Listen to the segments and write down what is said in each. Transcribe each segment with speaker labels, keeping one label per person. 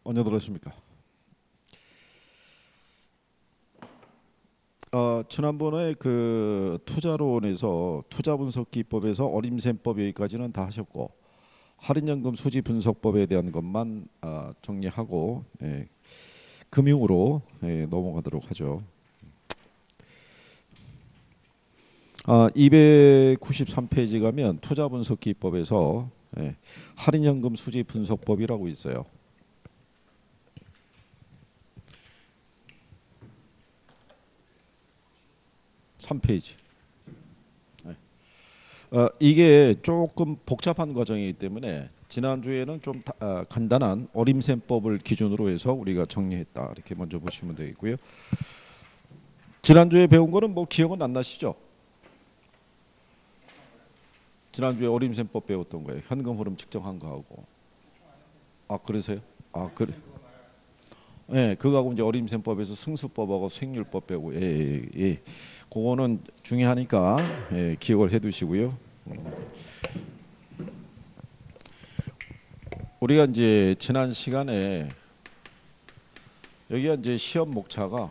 Speaker 1: 언제 들으십니까? 지난번에 그 투자론에서 투자 분석 기법에서 어림셈법 여기까지는 다 하셨고 할인연금 수지 분석법에 대한 것만 정리하고 금융으로 넘어가도록 하죠. 293페이지 가면 투자 분석 기법에서 할인연금 수지 분석법이라고 있어요. 3페이지. 이게 조금 복잡한 과정이기 때문에 지난주에는 좀 간단한 어림셈법을 기준으로 해서 우리가 정리했다. 이렇게 먼저 보시면 되겠고요. 지난주에 배운 거는 뭐 기억은 안 나시죠? 지난주에 어림셈법 배웠던 거예요. 현금 흐름 측정한 거하고. 그러세요? 그래. 네, 그거하고 이제 어림셈법에서 승수법하고 수익률법 배우고 그거는 중요하니까 기억을 해두시고요. 우리가 이제 지난 시간에 여기가 이제 시험 목차가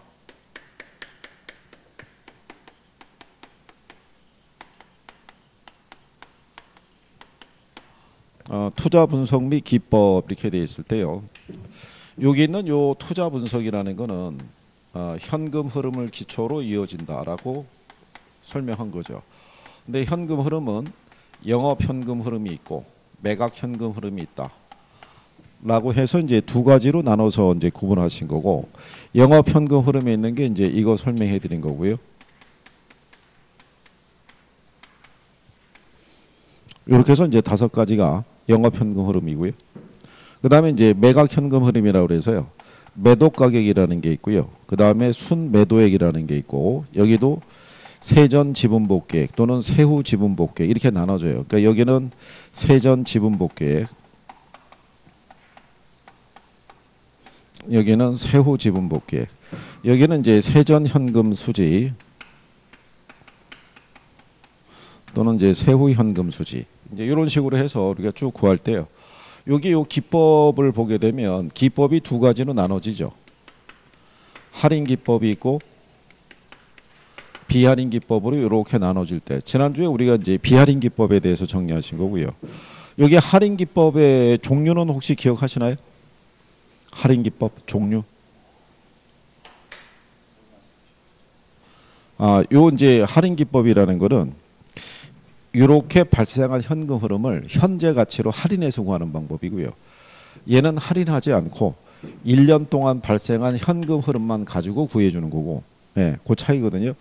Speaker 1: 투자 분석 및 기법 이렇게 되어 있을 때요. 여기 있는 요 투자 분석이라는 거는 현금 흐름을 기초로 이어진다라고 설명한 거죠. 근데 현금 흐름은 영업 현금 흐름이 있고 매각 현금 흐름이 있다. 라고 해서 이제 두 가지로 나눠서 이제 구분하신 거고 영업 현금 흐름에 있는 게 이제 이거 설명해 드린 거고요. 이렇게 해서 이제 5가지가 영업 현금 흐름이고요. 그다음에 이제 매각 현금 흐름이라고 그래서요. 매도 가격이라는 게 있고요. 그다음에 순 매도액이라는 게 있고 여기도 세전 지분 복계액 또는 세후 지분 복계액 이렇게 나눠져요. 그러니까 여기는 세전 지분 복계액, 여기는 세후 지분 복계액, 여기는 이제 세전 현금 수지 또는 이제 세후 현금 수지 이제 이런 식으로 해서 우리가 쭉 구할 때요. 여기 요 기법을 보게 되면 기법이 두 가지로 나눠지죠. 할인 기법이 있고 비할인 기법으로 이렇게 나눠질 때 지난주에 우리가 이제 비할인 기법에 대해서 정리하신 거고요. 여기 할인 기법의 종류는 혹시 기억하시나요? 할인 기법 종류. 요 이제 할인 기법이라는 거는 이렇게 발생한 현금 흐름을 현재 가치로 할인해서 구하는 방법이고요. 얘는 할인하지 않고 1년 동안 발생한 현금 흐름만 가지고 구해주는 거고, 그 차이거든요.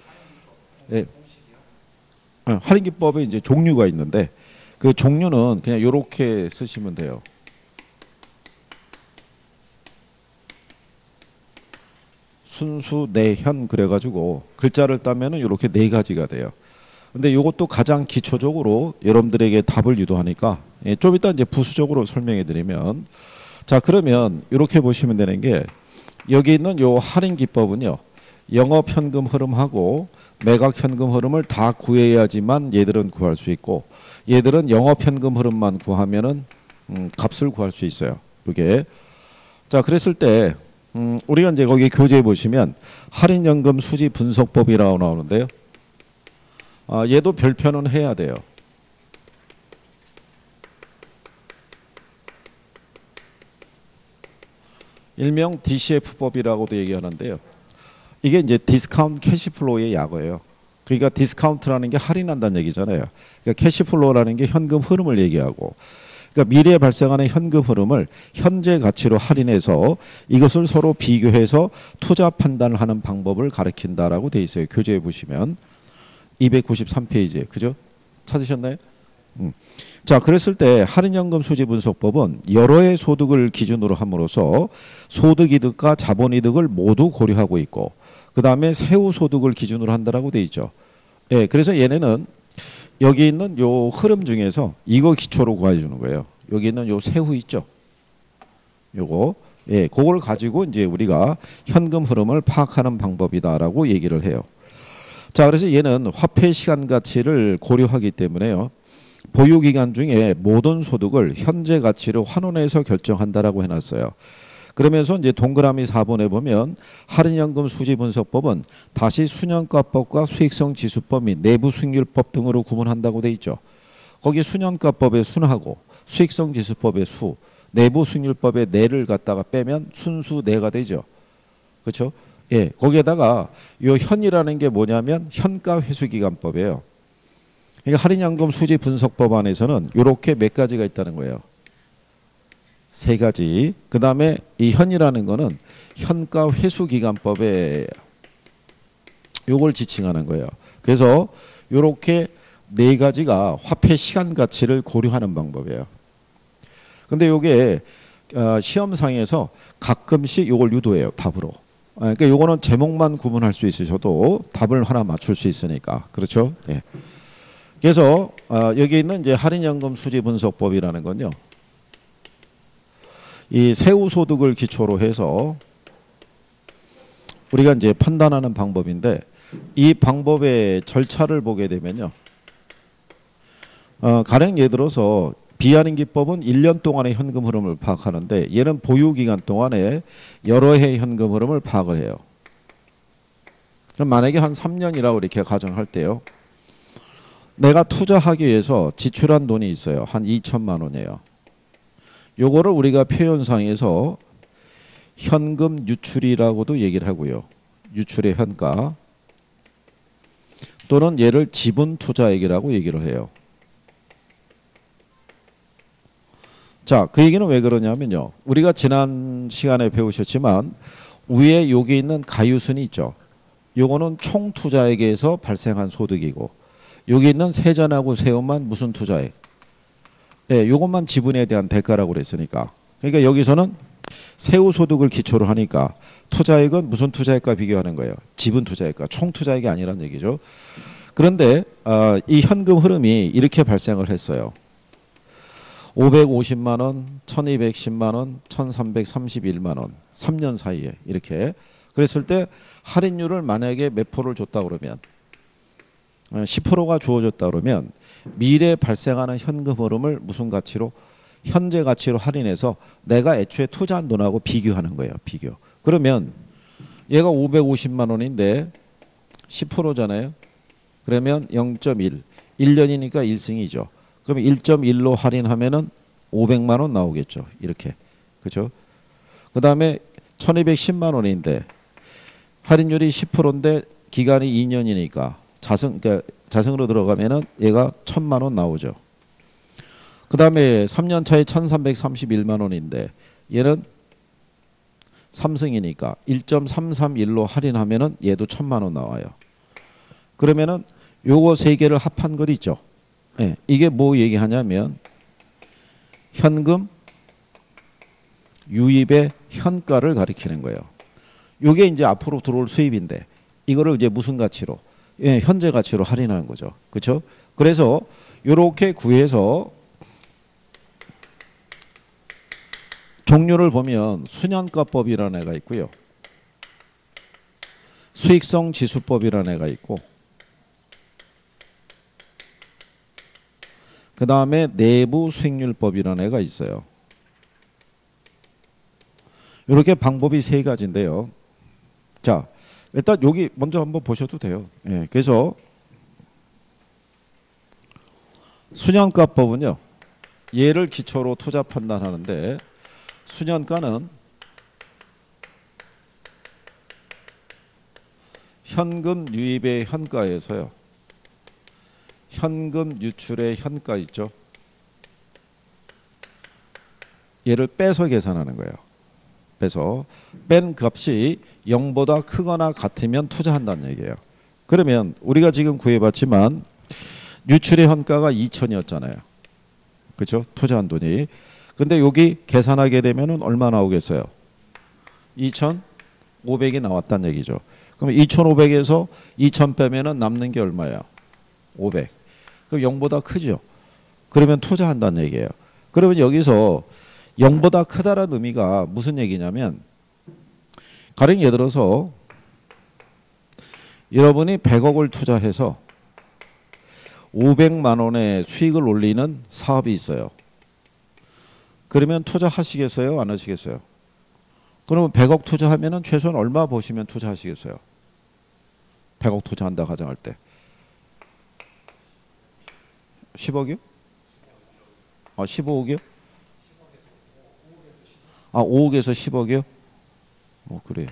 Speaker 1: 할인 기법에 이제 종류가 있는데 그 종류는 그냥 이렇게 쓰시면 돼요. 순수 내현 그래가지고 글자를 따면은 이렇게 4가지가 돼요. 근데 이것도 가장 기초적으로 여러분들에게 답을 유도하니까 좀 이따 이제 부수적으로 설명해 드리면 자 그러면 이렇게 보시면 되는 게 여기 있는 요 할인 기법은요 영업 현금 흐름하고 매각 현금 흐름을 다 구해야지만 얘들은 구할 수 있고 얘들은 영업 현금 흐름만 구하면은 값을 구할 수 있어요. 이게 자 그랬을 때 우리가 이제 거기 교재에 보시면 할인 연금 수지 분석법이라고 나오는데요. 얘도 별표는 해야 돼요. 일명 DCF법이라고도 얘기하는데요. 이게 이제 디스카운트 캐시플로우의 약어예요. 그러니까 디스카운트라는 게 할인한다는 얘기잖아요. 그러니까 캐시플로우라는 게 현금 흐름을 얘기하고 그러니까 미래에 발생하는 현금 흐름을 현재 가치로 할인해서 이것을 서로 비교해서 투자 판단을 하는 방법을 가리킨다라고 돼 있어요. 교재에 보시면 293페이지에 그죠? 찾으셨나요? 자 그랬을 때 할인연금 수지 분석법은 여러의 소득을 기준으로 함으로써 소득이득과 자본이득을 모두 고려하고 있고 그 다음에 세후 소득을 기준으로 한다라고 돼 있죠. 그래서 얘네는 여기 있는 요 흐름 중에서 이거 기초로 구해주는 거예요. 여기 있는 요 세후 있죠. 요거 그걸 가지고 이제 우리가 현금 흐름을 파악하는 방법이다라고 얘기를 해요. 자 그래서 얘는 화폐 시간 가치를 고려하기 때문에요. 보유기간 중에 모든 소득을 현재 가치로 환원해서 결정한다라고 해놨어요. 그러면서 이제 동그라미 4번에 보면 할인연금 수지 분석법은 다시 순현가법과 수익성 지수법 및 내부 수익률법 등으로 구분한다고 돼 있죠. 거기 순현가법의 순하고 수익성 지수법의 수, 내부 수익률법의 내를 갖다가 빼면 순수 내가 되죠. 그렇죠? 예, 거기에다가 요 현이라는 게 뭐냐면 현가 회수기간법이에요. 그러니까 할인연금 수지 분석법 안에서는 이렇게 몇 가지가 있다는 거예요. 세 가지. 그 다음에 이 현이라는 거는 현가 회수기간법에 요걸 지칭하는 거예요. 그래서 이렇게 네 가지가 화폐 시간 가치를 고려하는 방법이에요. 근데 요게 시험상에서 가끔씩 요걸 유도해요. 답으로. 그러니까 요거는 제목만 구분할 수 있으셔도 답을 하나 맞출 수 있으니까. 그렇죠? 예. 그래서 여기 있는 이제 할인연금 수지 분석법이라는 건요. 이 세후소득을 기초로 해서 우리가 이제 판단하는 방법인데 이 방법의 절차를 보게 되면요. 가령 예를 들어서 비할인기법은 1년 동안의 현금 흐름을 파악하는데 얘는 보유기간 동안에 여러 해 현금 흐름을 파악을 해요. 그럼 만약에 한 3년이라고 이렇게 가정할 때요. 내가 투자하기 위해서 지출한 돈이 있어요. 한 2천만 원이에요. 요거를 우리가 표현상에서 현금 유출이라고도 얘기를 하고요. 유출의 현가 또는 얘를 지분 투자액이라고 얘기를 해요. 자, 그 얘기는 왜 그러냐면요. 우리가 지난 시간에 배우셨지만 위에 여기 있는 가유순이 있죠. 요거는 총 투자액에서 발생한 소득이고 여기 있는 세전하고 세후만 무슨 투자액. 예, 요것만 지분에 대한 대가라고 그랬으니까. 그러니까 여기서는 세후 소득을 기초로 하니까 투자액은 무슨 투자액과 비교하는 거예요? 지분 투자액과 총 투자액이 아니란 얘기죠. 그런데 이 현금 흐름이 이렇게 발생을 했어요. 550만 원, 1210만 원, 1331만 원 3년 사이에 이렇게 그랬을 때 할인율을 만약에 몇 프로를 줬다 그러면 10%가 주어졌다 그러면 미래에 발생하는 현금 흐름을 무슨 가치로? 현재 가치로 할인해서 내가 애초에 투자한 돈하고 비교하는 거예요. 비교. 그러면 얘가 550만 원인데 10%잖아요. 그러면 0.1. 1년이니까 1승이죠. 그럼 1.1로 할인하면은 500만 원 나오겠죠. 이렇게. 그죠? 그 다음에 1210만 원인데 할인율이 10%인데 기간이 2년이니까 그러니까 자승으로 들어가면은 얘가 1000만 원 나오죠. 그 다음에 3년 차에 1331만 원인데 얘는 3승이니까 1.331로 할인하면은 얘도 1000만 원 나와요. 그러면은 요거 세 개를 합한 것 있죠. 예, 이게 뭐 얘기하냐면 현금 유입의 현가를 가리키는 거예요. 요게 이제 앞으로 들어올 수입인데 이거를 이제 무슨 가치로? 예, 현재 가치로 할인하는 거죠. 그렇죠? 그래서 요렇게 구해서 종류를 보면 순현가법이라는 애가 있고요. 수익성 지수법이라는 애가 있고 그 다음에 내부 수익률법이라는 애가 있어요. 이렇게 방법이 세 가지인데요. 자, 일단 여기 먼저 한번 보셔도 돼요. 예, 그래서 순현가법은요. 얘를 기초로 투자 판단하는데 순현가는 현금 유입의 현가에서요. 현금 유출의 현가 있죠. 얘를 빼서 계산하는 거예요. 빼서 뺀 값이 0보다 크거나 같으면 투자한다는 얘기예요. 그러면 우리가 지금 구해봤지만 유출의 현가가 2천이었잖아요. 그렇죠? 투자한 돈이. 근데 여기 계산하게 되면은 얼마 나오겠어요? 2,500이 나왔다는 얘기죠. 그럼 2,500에서 2,000 빼면은 남는 게 얼마예요? 500. 그럼 0보다 크죠. 그러면 투자한다는 얘기예요. 그러면 여기서 0보다 크다라는 의미가 무슨 얘기냐면 가령 예를 들어서 여러분이 100억을 투자해서 500만 원의 수익을 올리는 사업이 있어요. 그러면 투자하시겠어요? 안 하시겠어요? 그러면 100억 투자하면은 최소한 얼마 버시면 투자하시겠어요? 100억 투자한다 가정할 때 10억이요? 15억이요? 5억에서 10억이요? 그래요.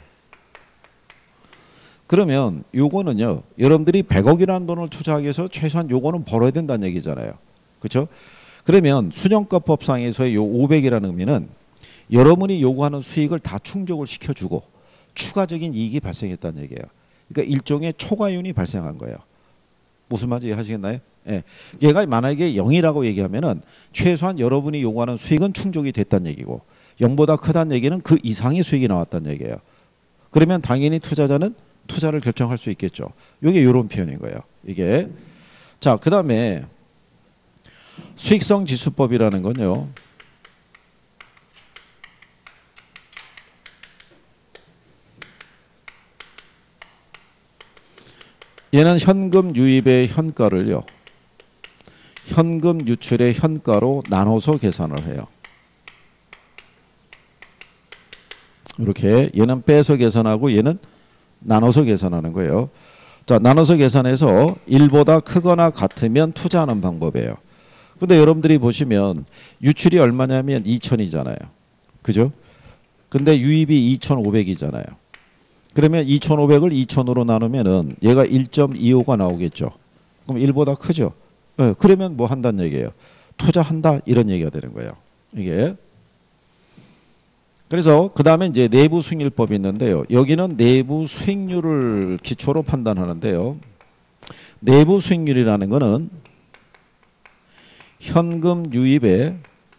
Speaker 1: 그러면 요거는요, 여러분들이 100억이라는 돈을 투자하기 위해서 최소한 요거는 벌어야 된다는 얘기잖아요. 그렇죠? 그러면 순영가법상에서의 요 500이라는 의미는 여러분이 요구하는 수익을 다 충족을 시켜주고 추가적인 이익이 발생했다는 얘기예요. 그러니까 일종의 초과이윤이 발생한 거예요. 무슨 말인지 이해하시겠나요? 예. 얘가 만약에 0이라고 얘기하면은 최소한 여러분이 요구하는 수익은 충족이 됐다는 얘기고 0보다 크다는 얘기는 그 이상의 수익이 나왔다는 얘기예요. 그러면 당연히 투자자는 투자를 결정할 수 있겠죠. 이게 이런 표현인 거예요. 이게 자, 그다음에 수익성 지수법이라는 건요. 얘는 현금 유입의 현가를요. 현금 유출의 현가로 나눠서 계산을 해요. 이렇게 얘는 빼서 계산하고 얘는 나눠서 계산하는 거예요. 자, 나눠서 계산해서 1보다 크거나 같으면 투자하는 방법이에요. 근데 여러분들이 보시면 유출이 얼마냐면 2천이잖아요. 그죠? 근데 유입이 2,500이잖아요. 그러면 2,500을 2,000으로 나누면은 얘가 1.25가 나오겠죠. 그럼 1보다 크죠. 네, 그러면 뭐 한다는 얘기예요. 투자한다 이런 얘기가 되는 거예요. 이게. 그래서 그 다음에 이제 내부 수익률법이 있는데요. 여기는 내부 수익률을 기초로 판단하는데요. 내부 수익률이라는 거는 현금 유입의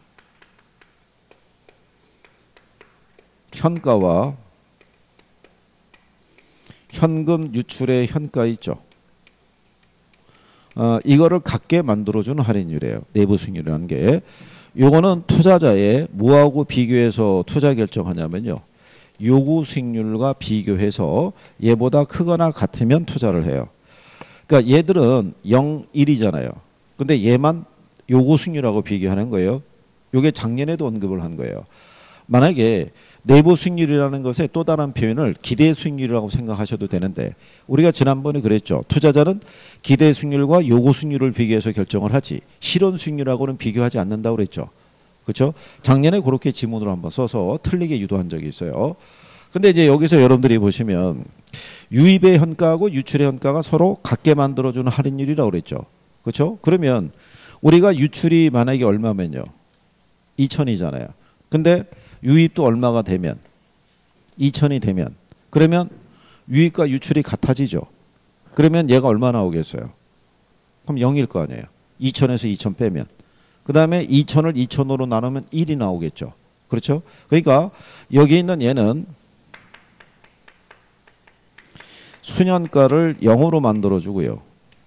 Speaker 1: 현가와 현금 유출의 현가 있죠. 이거를 같게 만들어주는 할인율이에요. 내부 수익률이라는 게. 요거는 투자자의 뭐하고 비교해서 투자 결정하냐면요. 요구 수익률과 비교해서 얘보다 크거나 같으면 투자를 해요. 그러니까 얘들은 0, 1이잖아요. 근데 얘만 요구 수익률하고 비교하는 거예요. 요게 작년에도 언급을 한 거예요. 만약에 내부 수익률이라는 것의 또 다른 표현을 기대 수익률이라고 생각하셔도 되는데 우리가 지난번에 그랬죠. 투자자는 기대 수익률과 요구 수익률을 비교해서 결정을 하지 실현 수익률하고는 비교하지 않는다고 그랬죠. 그렇죠? 작년에 그렇게 지문으로 한번 써서 틀리게 유도한 적이 있어요. 근데 이제 여기서 여러분들이 보시면 유입의 현가하고 유출의 현가가 서로 같게 만들어주는 할인율이라고 그랬죠. 그렇죠? 그러면 우리가 유출이 만약에 얼마면요. 2천이잖아요. 근데 유입도 얼마가 되면 2천이 되면 그러면 유입과 유출이 같아지죠. 그러면 얘가 얼마 나오겠어요? 그럼 0일 거 아니에요. 2천에서 2천 빼면. 그 다음에 2천을 2천으로 나누면 1이 나오겠죠. 그렇죠? 그러니까 여기 있는 얘는 순현가를 0으로 만들어주고요.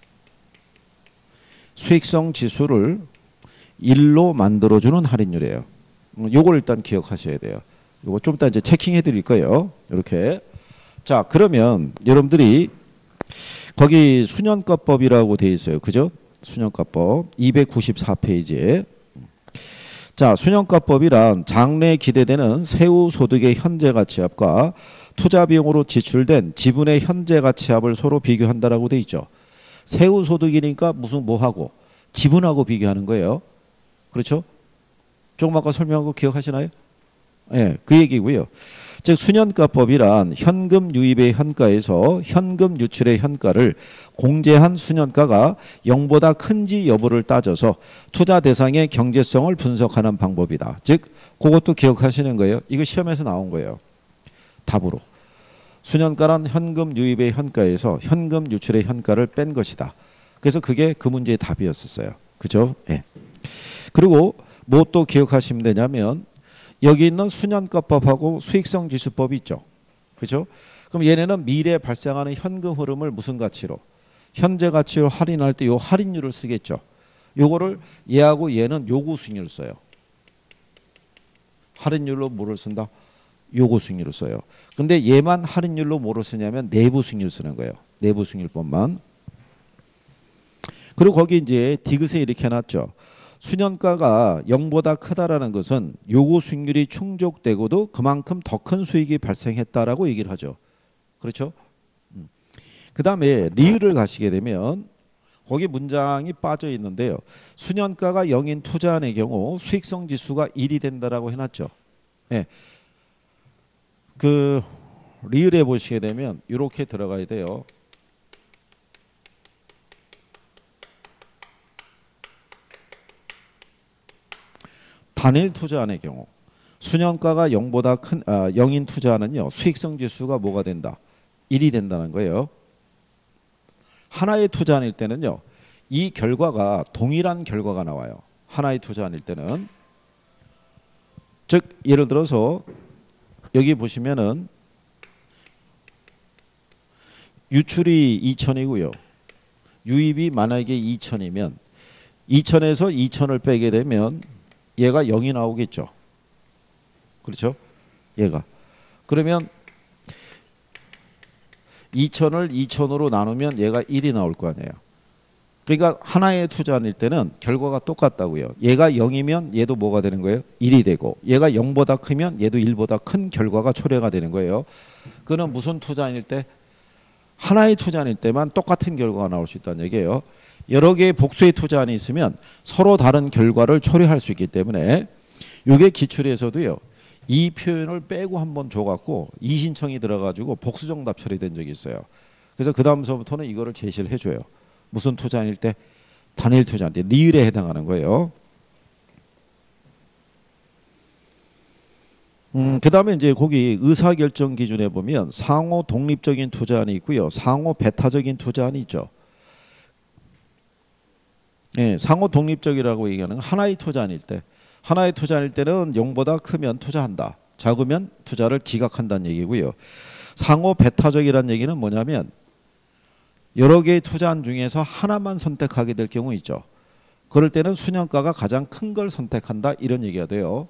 Speaker 1: 수익성 지수를 1로 만들어주는 할인율이에요. 요걸 일단 기억하셔야 돼요. 요거 좀 이따 이제 체킹해 드릴 거예요. 이렇게. 자, 그러면 여러분들이 거기 순현가법이라고 돼 있어요. 그죠? 순현가법 294페이지에. 자, 순현가법이란 장래에 기대되는 세후 소득의 현재 가치합과 투자 비용으로 지출된 지분의 현재 가치합을 서로 비교한다라고 돼 있죠. 세후 소득이니까 무슨 뭐하고 지분하고 비교하는 거예요. 그렇죠? 조금 아까 설명한 거 기억하시나요? 예, 그 얘기고요. 즉 순현가법이란 현금 유입의 현가에서 현금 유출의 현가를 공제한 순현가가 0보다 큰지 여부를 따져서 투자 대상의 경제성을 분석하는 방법이다. 즉 그것도 기억하시는 거예요. 이거 시험에서 나온 거예요. 답으로. 순현가란 현금 유입의 현가에서 현금 유출의 현가를 뺀 것이다. 그래서 그게 그 문제의 답이었었어요. 그죠? 예. 그리고 뭐 또 기억하시면 되냐면 여기 있는 순현가법하고 수익성 지수법이 있죠. 그죠? 그럼 얘네는 미래에 발생하는 현금 흐름을 무슨 가치로? 현재 가치로 할인할 때 요 할인율을 쓰겠죠. 요거를 얘하고 얘는 요구 수익률을 써요. 할인율로 뭐를 쓴다? 요구 수익률을 써요. 근데 얘만 할인율로 뭐를 쓰냐면 내부 수익률 쓰는 거예요. 내부 수익률법만. 그리고 거기 이제 디귿에 이렇게 해놨죠. 수년가가 0보다 크다라는 것은 요구 수익률이 충족되고도 그만큼 더 큰 수익이 발생했다라고 얘기를 하죠. 그렇죠? 그 다음에 리을을 가시게 되면 거기 문장이 빠져 있는데요. 수년가가 0인 투자안의 경우 수익성 지수가 1이 된다라고 해놨죠. 예. 그 리을에 보시게 되면 이렇게 들어가야 돼요. 단일 투자안의 경우 수년가가 0보다 큰 0인 투자안은요. 수익성 지수가 뭐가 된다? 1이 된다는 거예요. 하나의 투자안일 때는요. 이 결과가 동일한 결과가 나와요. 하나의 투자안일 때는. 즉 예를 들어서 여기 보시면은 유출이 2천이고요. 유입이 만약에 2천이면 2천에서 2천을 빼게 되면 얘가 0이 나오겠죠. 그렇죠? 얘가. 그러면 2천을 2천으로 나누면 얘가 1이 나올 거 아니에요. 그러니까 하나의 투자일 때는 결과가 똑같다고요. 얘가 0이면 얘도 뭐가 되는 거예요? 1이 되고 얘가 0보다 크면 얘도 1보다 큰 결과가 초래가 되는 거예요. 그는 무슨 투자일 때? 하나의 투자일 때만 똑같은 결과가 나올 수 있다는 얘기예요. 여러 개의 복수의 투자안이 있으면 서로 다른 결과를 초래할 수 있기 때문에 이게 기출에서도요. 이 표현을 빼고 한번 줘갖고 이신청이 들어가지고 복수정답 처리된 적이 있어요. 그래서 그 다음서부터는 이거를 제시를 해줘요. 무슨 투자일 때? 단일 투자일 때 리을에 해당하는 거예요. 그 다음에 이제 거기 의사결정 기준에 보면 상호 독립적인 투자안이 있고요. 상호 배타적인 투자안이 있죠. 예, 상호 독립적이라고 얘기하는 건 하나의 투자안일 때. 하나의 투자일 때는 0보다 크면 투자한다. 작으면 투자를 기각한다는 얘기고요. 상호 배타적이라는 얘기는 뭐냐면 여러 개의 투자안 중에서 하나만 선택하게 될 경우 있죠. 그럴 때는 수년가가 가장 큰 걸 선택한다. 이런 얘기가 돼요.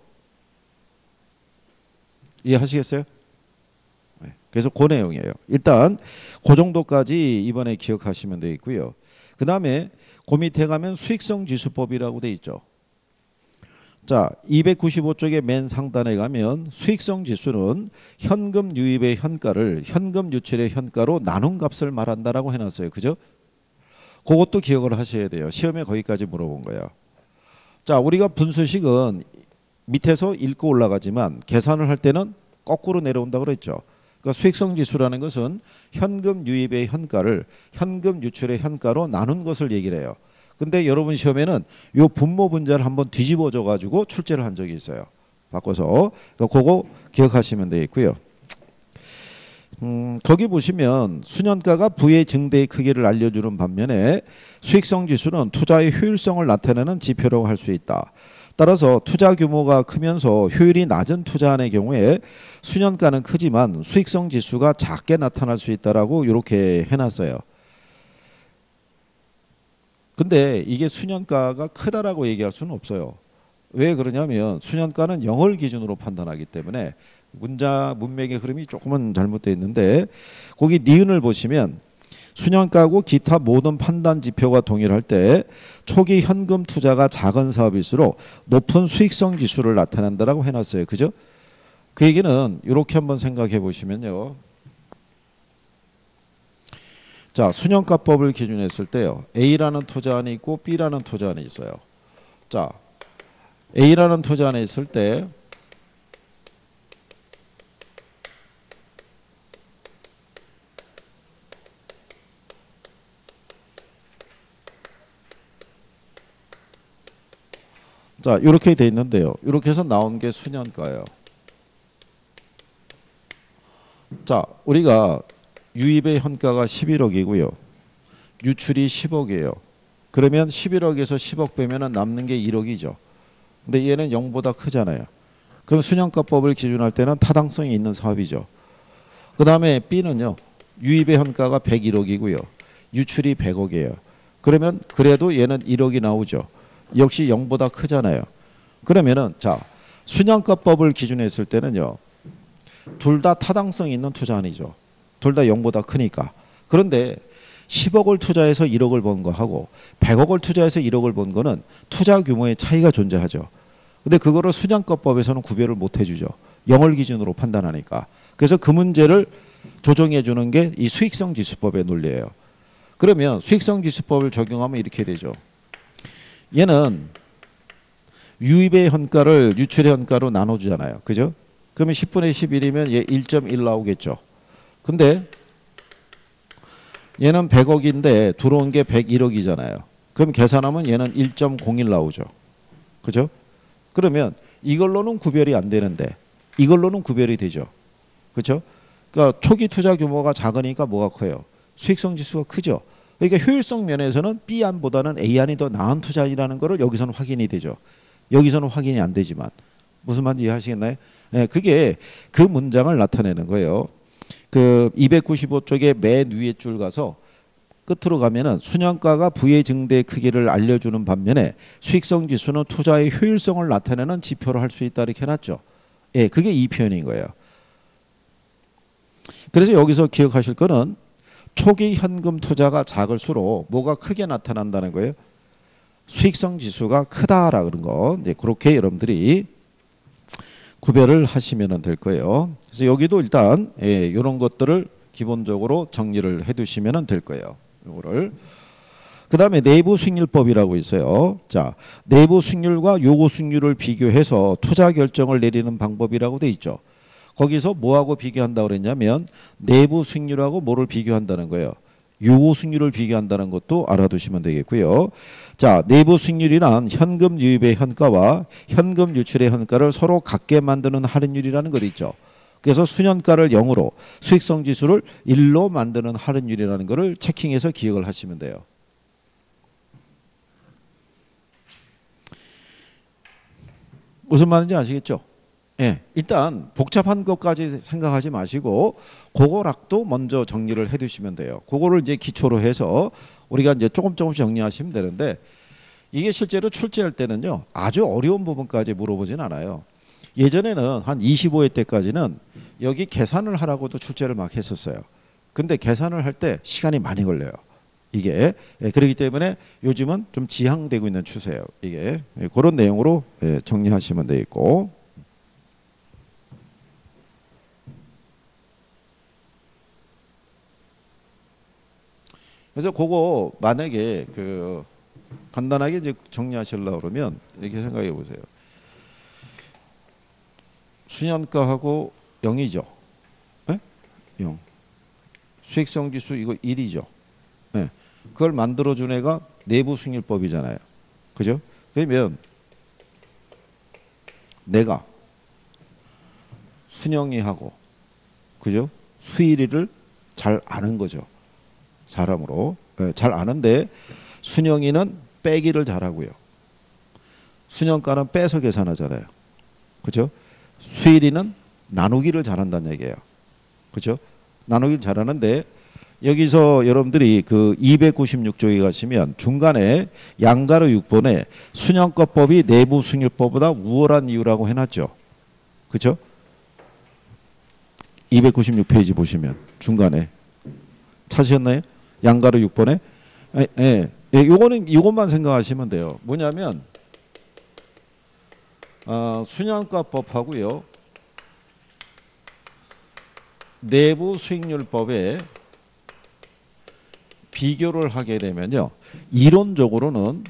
Speaker 1: 이해하시겠어요? 네, 그래서 그 내용이에요. 일단 그 정도까지 이번에 기억하시면 되겠고요. 그 다음에 그 밑에 가면 수익성 지수법이라고 돼 있죠. 자, 295쪽의 맨 상단에 가면 수익성 지수는 현금 유입의 현가를 현금 유출의 현가로 나눈 값을 말한다라고 해놨어요. 그죠? 그것도 기억을 하셔야 돼요. 시험에 거기까지 물어본 거예요. 자, 우리가 분수식은 밑에서 읽고 올라가지만 계산을 할 때는 거꾸로 내려온다고 그랬죠. 그러니까 수익성 지수라는 것은 현금 유입의 현가를 현금 유출의 현가로 나눈 것을 얘기를 해요. 근데 여러분 시험에는 요 분모 분자를 한번 뒤집어 줘 가지고 출제를 한 적이 있어요. 바꿔서. 그러니까 그거 기억하시면 되겠고요. 거기 보시면 수년가가 부의 증대의 크기를 알려주는 반면에 수익성 지수는 투자의 효율성을 나타내는 지표라고 할 수 있다. 따라서 투자 규모가 크면서 효율이 낮은 투자안의 경우에 수년가는 크지만 수익성 지수가 작게 나타날 수 있다라고 이렇게 해놨어요. 근데 이게 수년가가 크다라고 얘기할 수는 없어요. 왜 그러냐면 수년가는 0을 기준으로 판단하기 때문에 문맥의 흐름이 조금은 잘못되어 있는데 거기 니은을 보시면 수년가고 기타 모든 판단 지표가 동일할 때 초기 현금 투자가 작은 사업일수록 높은 수익성 지수를 나타낸다라고 해놨어요. 그죠? 그 얘기는 이렇게 한번 생각해 보시면요. 자, 수년가법을 기준했을 때요. A라는 투자안이 있고 B라는 투자안이 있어요. 자, A라는 투자안이 있을 때 자, 이렇게 돼 있는데요. 이렇게 해서 나온 게 수년가예요. 자, 우리가 유입의 현가가 11억이고요. 유출이 10억이에요. 그러면 11억에서 10억 빼면 남는 게 1억이죠. 근데 얘는 0보다 크잖아요. 그럼 수년가법을 기준할 때는 타당성이 있는 사업이죠. 그 다음에 B는요. 유입의 현가가 101억이고요. 유출이 100억이에요. 그러면 그래도 얘는 1억이 나오죠. 역시 0보다 크잖아요. 그러면은 자, 수년가법을 기준했을 때는요. 둘 다 타당성이 있는 투자안이죠. 둘 다 0보다 크니까. 그런데 10억을 투자해서 1억을 번 거하고 100억을 투자해서 1억을 번 거는 투자 규모의 차이가 존재하죠. 근데 그거를 순환가법에서는 구별을 못 해주죠. 영월 기준으로 판단하니까. 그래서 그 문제를 조정해 주는 게 이 수익성 지수법의 논리예요. 그러면 수익성 지수법을 적용하면 이렇게 되죠. 얘는 유입의 현가를 유출의 현가로 나눠주잖아요. 그죠? 그러면 10분의 11이면 얘 1.1 나오겠죠. 근데 얘는 100억인데 들어온 게 101억이잖아요. 그럼 계산하면 얘는 1.01 나오죠. 그죠? 그러면 이걸로는 구별이 안 되는데 이걸로는 구별이 되죠. 그렇죠? 그러니까 초기 투자 규모가 작으니까 뭐가 커요? 수익성 지수가 크죠. 그러니까 효율성 면에서는 B안보다는 A안이 더 나은 투자이라는 거를 여기서는 확인이 되죠. 여기서는 확인이 안 되지만 무슨 말인지 이해하시겠나요? 네, 그게 그 문장을 나타내는 거예요. 그 295쪽에 맨 위에 줄 가서 끝으로 가면은 순환가가 부의 증대 크기를 알려주는 반면에 수익성 지수는 투자의 효율성을 나타내는 지표로 할 수 있다 이렇게 해놨죠. 예, 그게 이 표현인 거예요. 그래서 여기서 기억하실 거는 초기 현금 투자가 작을수록 뭐가 크게 나타난다는 거예요. 수익성 지수가 크다라 그런 거. 네, 그렇게 여러분들이 구별을 하시면 될 거예요. 그래서 여기도 일단 이런 것들을 기본적으로 정리를 해두시면 될 거예요. 요거를. 그 다음에 내부 수익률법이라고 있어요. 자, 내부 수익률과 요구 수익률을 비교해서 투자 결정을 내리는 방법이라고 돼 있죠. 거기서 뭐하고 비교한다고 그랬냐면 내부 수익률하고 뭐를 비교한다는 거예요. 요구 수익률을 비교한다는 것도 알아두시면 되겠고요. 자, 내부 수익률이란 현금 유입의 현가와 현금 유출의 현가를 서로 같게 만드는 할인율이라는 것 있죠. 그래서 순현가를 0으로 수익성 지수를 1로 만드는 할인율이라는 것을 체킹해서 기억을 하시면 돼요. 무슨 말인지 아시겠죠? 예, 일단 복잡한 것까지 생각하지 마시고 그거락도 먼저 정리를 해 두시면 돼요. 그거를 이제 기초로 해서 우리가 이제 조금씩 정리하시면 되는데 이게 실제로 출제할 때는요. 아주 어려운 부분까지 물어보진 않아요. 예전에는 한 25회 때까지는 여기 계산을 하라고도 출제를 막 했었어요. 근데 계산을 할 때 시간이 많이 걸려요. 이게 그렇기 때문에 요즘은 좀 지향되고 있는 추세예요. 이게 그런 내용으로 정리하시면 되겠고. 그래서 그거 만약에 그 간단하게 이제 정리하시려고 그러면 이렇게 생각해 보세요. 순현가하고 0이죠. 네? 0. 수익성 지수 이거 1이죠. 네. 그걸 만들어준 애가 내부 수익률법이잖아요. 그죠? 그러면 내가 순영이하고 그죠? 수일이를 잘 아는 거죠. 사람으로. 네, 잘 아는데 순영이는 빼기를 잘하고요. 순영가는 빼서 계산하잖아요. 그죠? 수일이는 나누기를 잘한다는 얘기예요. 그죠? 나누기를 잘하는데 여기서 여러분들이 그 296쪽에 가시면 중간에 양가로 6번에 순영가법이 내부 수익률법보다 우월한 이유라고 해놨죠. 그죠? 296페이지 보시면 중간에 찾으셨나요? 양가로 6번에 요거는 이것만 생각하시면 돼요. 뭐냐면 순환가법하고요. 내부 수익률법에 비교를 하게 되면요. 이론적으로는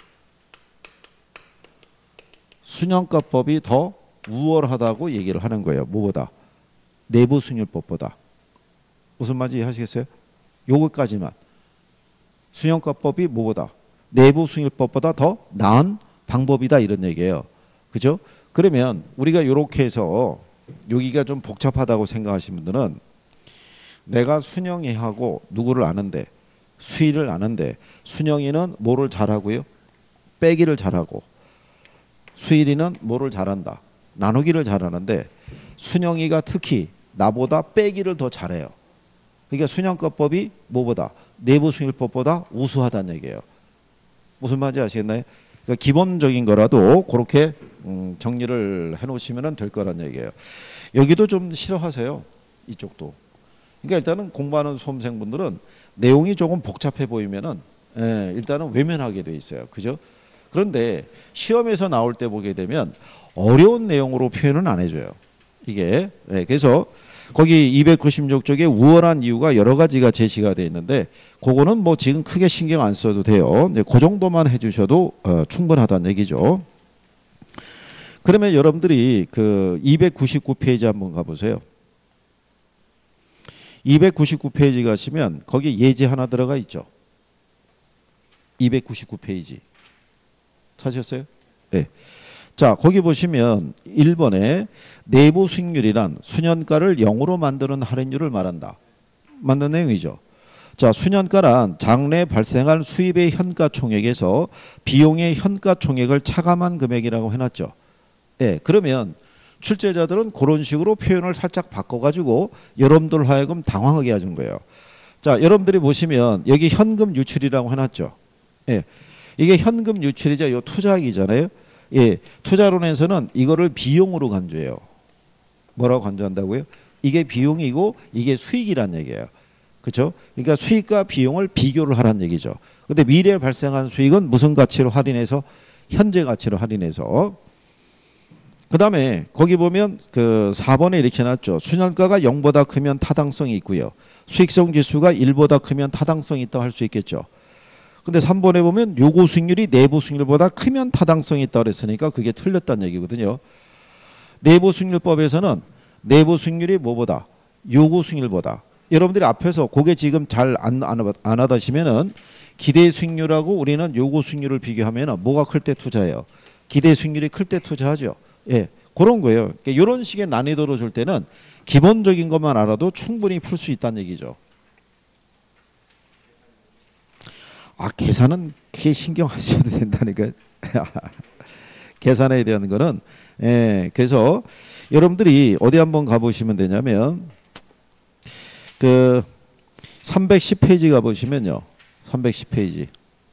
Speaker 1: 순환가법이 더 우월하다고 얘기를 하는 거예요. 뭐보다? 내부 수익률법보다. 무슨 말인지 이해하시겠어요? 요거까지만. 순환가법이 뭐보다? 내부 수익률법보다 더 나은 방법이다 이런 얘기예요. 그죠? 그러면 우리가 이렇게 해서 여기가 좀 복잡하다고 생각하시는 분들은 내가 순영이하고 누구를 아는데 수일을 아는데 순영이는 뭐를 잘하고요? 빼기를 잘하고 수일이는 뭐를 잘한다? 나누기를 잘하는데 순영이가 특히 나보다 빼기를 더 잘해요. 그러니까 순환가법이 뭐보다? 내부 수익률법보다 우수하다는 얘기예요. 무슨 말인지 아시겠나요? 그러니까 기본적인 거라도 그렇게 정리를 해놓으시면 될 거란 얘기예요. 여기도 좀 싫어하세요. 이쪽도. 그러니까 일단은 공부하는 수험생분들은 내용이 조금 복잡해 보이면은 일단은 외면하게 돼 있어요. 그죠? 그런데 시험에서 나올 때 보게 되면 어려운 내용으로 표현은 안 해줘요. 이게 그래서 거기 296쪽에 우월한 이유가 여러 가지가 제시가 돼 있는데 그거는 뭐 지금 크게 신경 안 써도 돼요. 그 정도만 해주셔도 충분하다는 얘기죠. 그러면 여러분들이 그 299페이지 한번 가보세요. 299페이지 가시면 거기 예제 하나 들어가 있죠. 299페이지 찾으셨어요? 네. 자, 거기 보시면 1번에 내부 수익률이란 수년가를 0으로 만드는 할인율을 말한다. 맞는 내용이죠. 자, 수년가란 장래 발생할 수입의 현가 총액에서 비용의 현가 총액을 차감한 금액이라고 해놨죠. 예, 그러면 출제자들은 그런 식으로 표현을 살짝 바꿔가지고 여러분들 하여금 당황하게 해준 거예요. 자, 여러분들이 보시면 여기 현금 유출이라고 해놨죠. 예, 이게 현금 유출이자 요 투자액이잖아요. 예, 투자론에서는 이거를 비용으로 간주해요. 뭐라고 간주한다고요? 이게 비용이고 이게 수익이란 얘기예요. 그렇죠? 그러니까 수익과 비용을 비교를 하라는 얘기죠. 근데 미래에 발생한 수익은 무슨 가치로 할인해서? 현재 가치로 할인해서. 그 다음에 거기 보면 그 4번에 이렇게 놨죠. 수년가가 0보다 크면 타당성이 있고요. 수익성 지수가 1보다 크면 타당성이 있다고 할 수 있겠죠. 근데 3번에 보면 요구 수익률이 내부 수익률보다 크면 타당성이 있다고 그랬으니까 그게 틀렸다는 얘기거든요. 내부 수익률법에서는 내부 수익률이 뭐보다? 요구 수익률보다. 여러분들이 앞에서 그게 지금 잘 안 하다시면은 기대 수익률하고 우리는 요구 수익률을 비교하면은 뭐가 클 때 투자해요? 기대 수익률이 클 때 투자하죠. 예, 그런 거예요. 그러니까 이런 식의 난이도로 줄 때는 기본적인 것만 알아도 충분히 풀 수 있다는 얘기죠. 아, 계산은 그게 신경 안 쓰셔도 된다니까. 계산에 대한 거는 그래서 여러분들이 어디 한번 가보시면 되냐면 그 310페이지 가보시면요. 310페이지.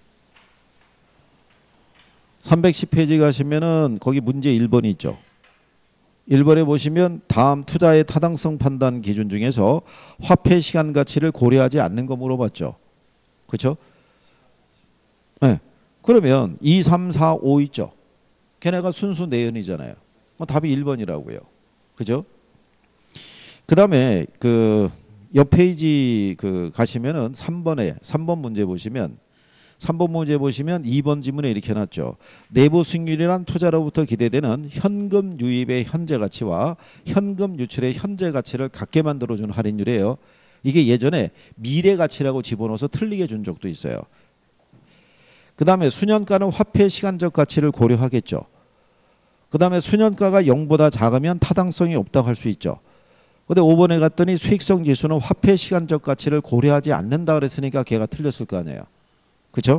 Speaker 1: 310페이지 가시면은 거기 문제 1번이 있죠. 1번에 보시면 다음 투자의 타당성 판단 기준 중에서 화폐 시간 가치를 고려하지 않는 거 물어봤죠. 그렇죠? 네. 그러면 2, 3, 4, 5 있죠. 걔네가 순수 내연이잖아요. 답이 1번이라고요. 그죠? 그 다음에 그 옆 페이지 그 가시면은 3번 문제 보시면 3번 문제 보시면 2번 지문에 이렇게 해놨죠. 내부 수익률이란 투자로부터 기대되는 현금 유입의 현재 가치와 현금 유출의 현재 가치를 같게 만들어주는 할인율이에요. 이게 예전에 미래 가치라고 집어넣어서 틀리게 준 적도 있어요. 그 다음에 수년가는 화폐 시간적 가치를 고려하겠죠. 그 다음에 수년가가 0보다 작으면 타당성이 없다고 할 수 있죠. 근데 5번에 갔더니 수익성 지수는 화폐 시간적 가치를 고려하지 않는다 그랬으니까 걔가 틀렸을 거 아니에요. 그렇죠?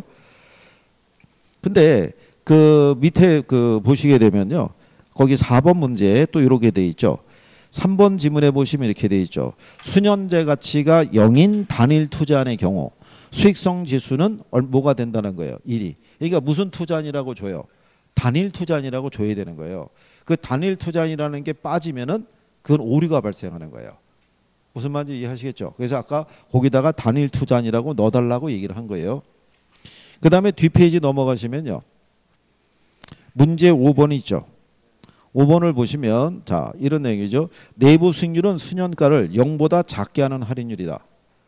Speaker 1: 근데 그 밑에 그 보시게 되면요. 거기 4번 문제에 또 이렇게 돼 있죠. 3번 지문에 보시면 이렇게 돼 있죠. 수년제 가치가 0인 단일 투자안의 경우 수익성 지수는 뭐가 된다는 거예요. 1이. 그러니까 무슨 투자안이라고 줘요? 단일 투자안이라고 줘야 되는 거예요. 그 단일 투자안이라는 게 빠지면은 그건 오류가 발생하는 거예요. 무슨 말인지 이해하시겠죠? 그래서 아까 거기다가 단일 투자안이라고 넣어달라고 얘기를 한 거예요. 그 다음에 뒷페이지 넘어가시면요. 문제 5번 있죠. 5번을 보시면 자 이런 내용이죠. 내부 수익률은 수년가를 0보다 작게 하는 할인율이다.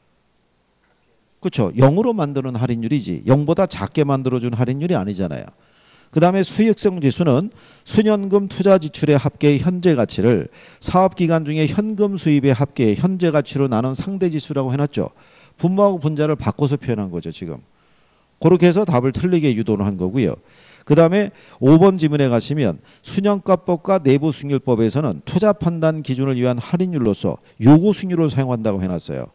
Speaker 1: 그렇죠. 0으로 만드는 할인율이지 0보다 작게 만들어준 할인율이 아니잖아요. 그 다음에 수익성 지수는 수년금 투자 지출의 합계의 현재 가치를 사업기간 중에 현금 수입의 합계의 현재 가치로 나눈 상대지수라고 해놨죠. 분모하고 분자를 바꿔서 표현한 거죠. 지금. 그렇게 해서 답을 틀리게 유도를 한 거고요. 그 다음에 5번 지문에 가시면 수년가법과 내부수익률법에서는 투자 판단 기준을 위한 할인율로서 요구수익률을 사용한다고 해놨어요.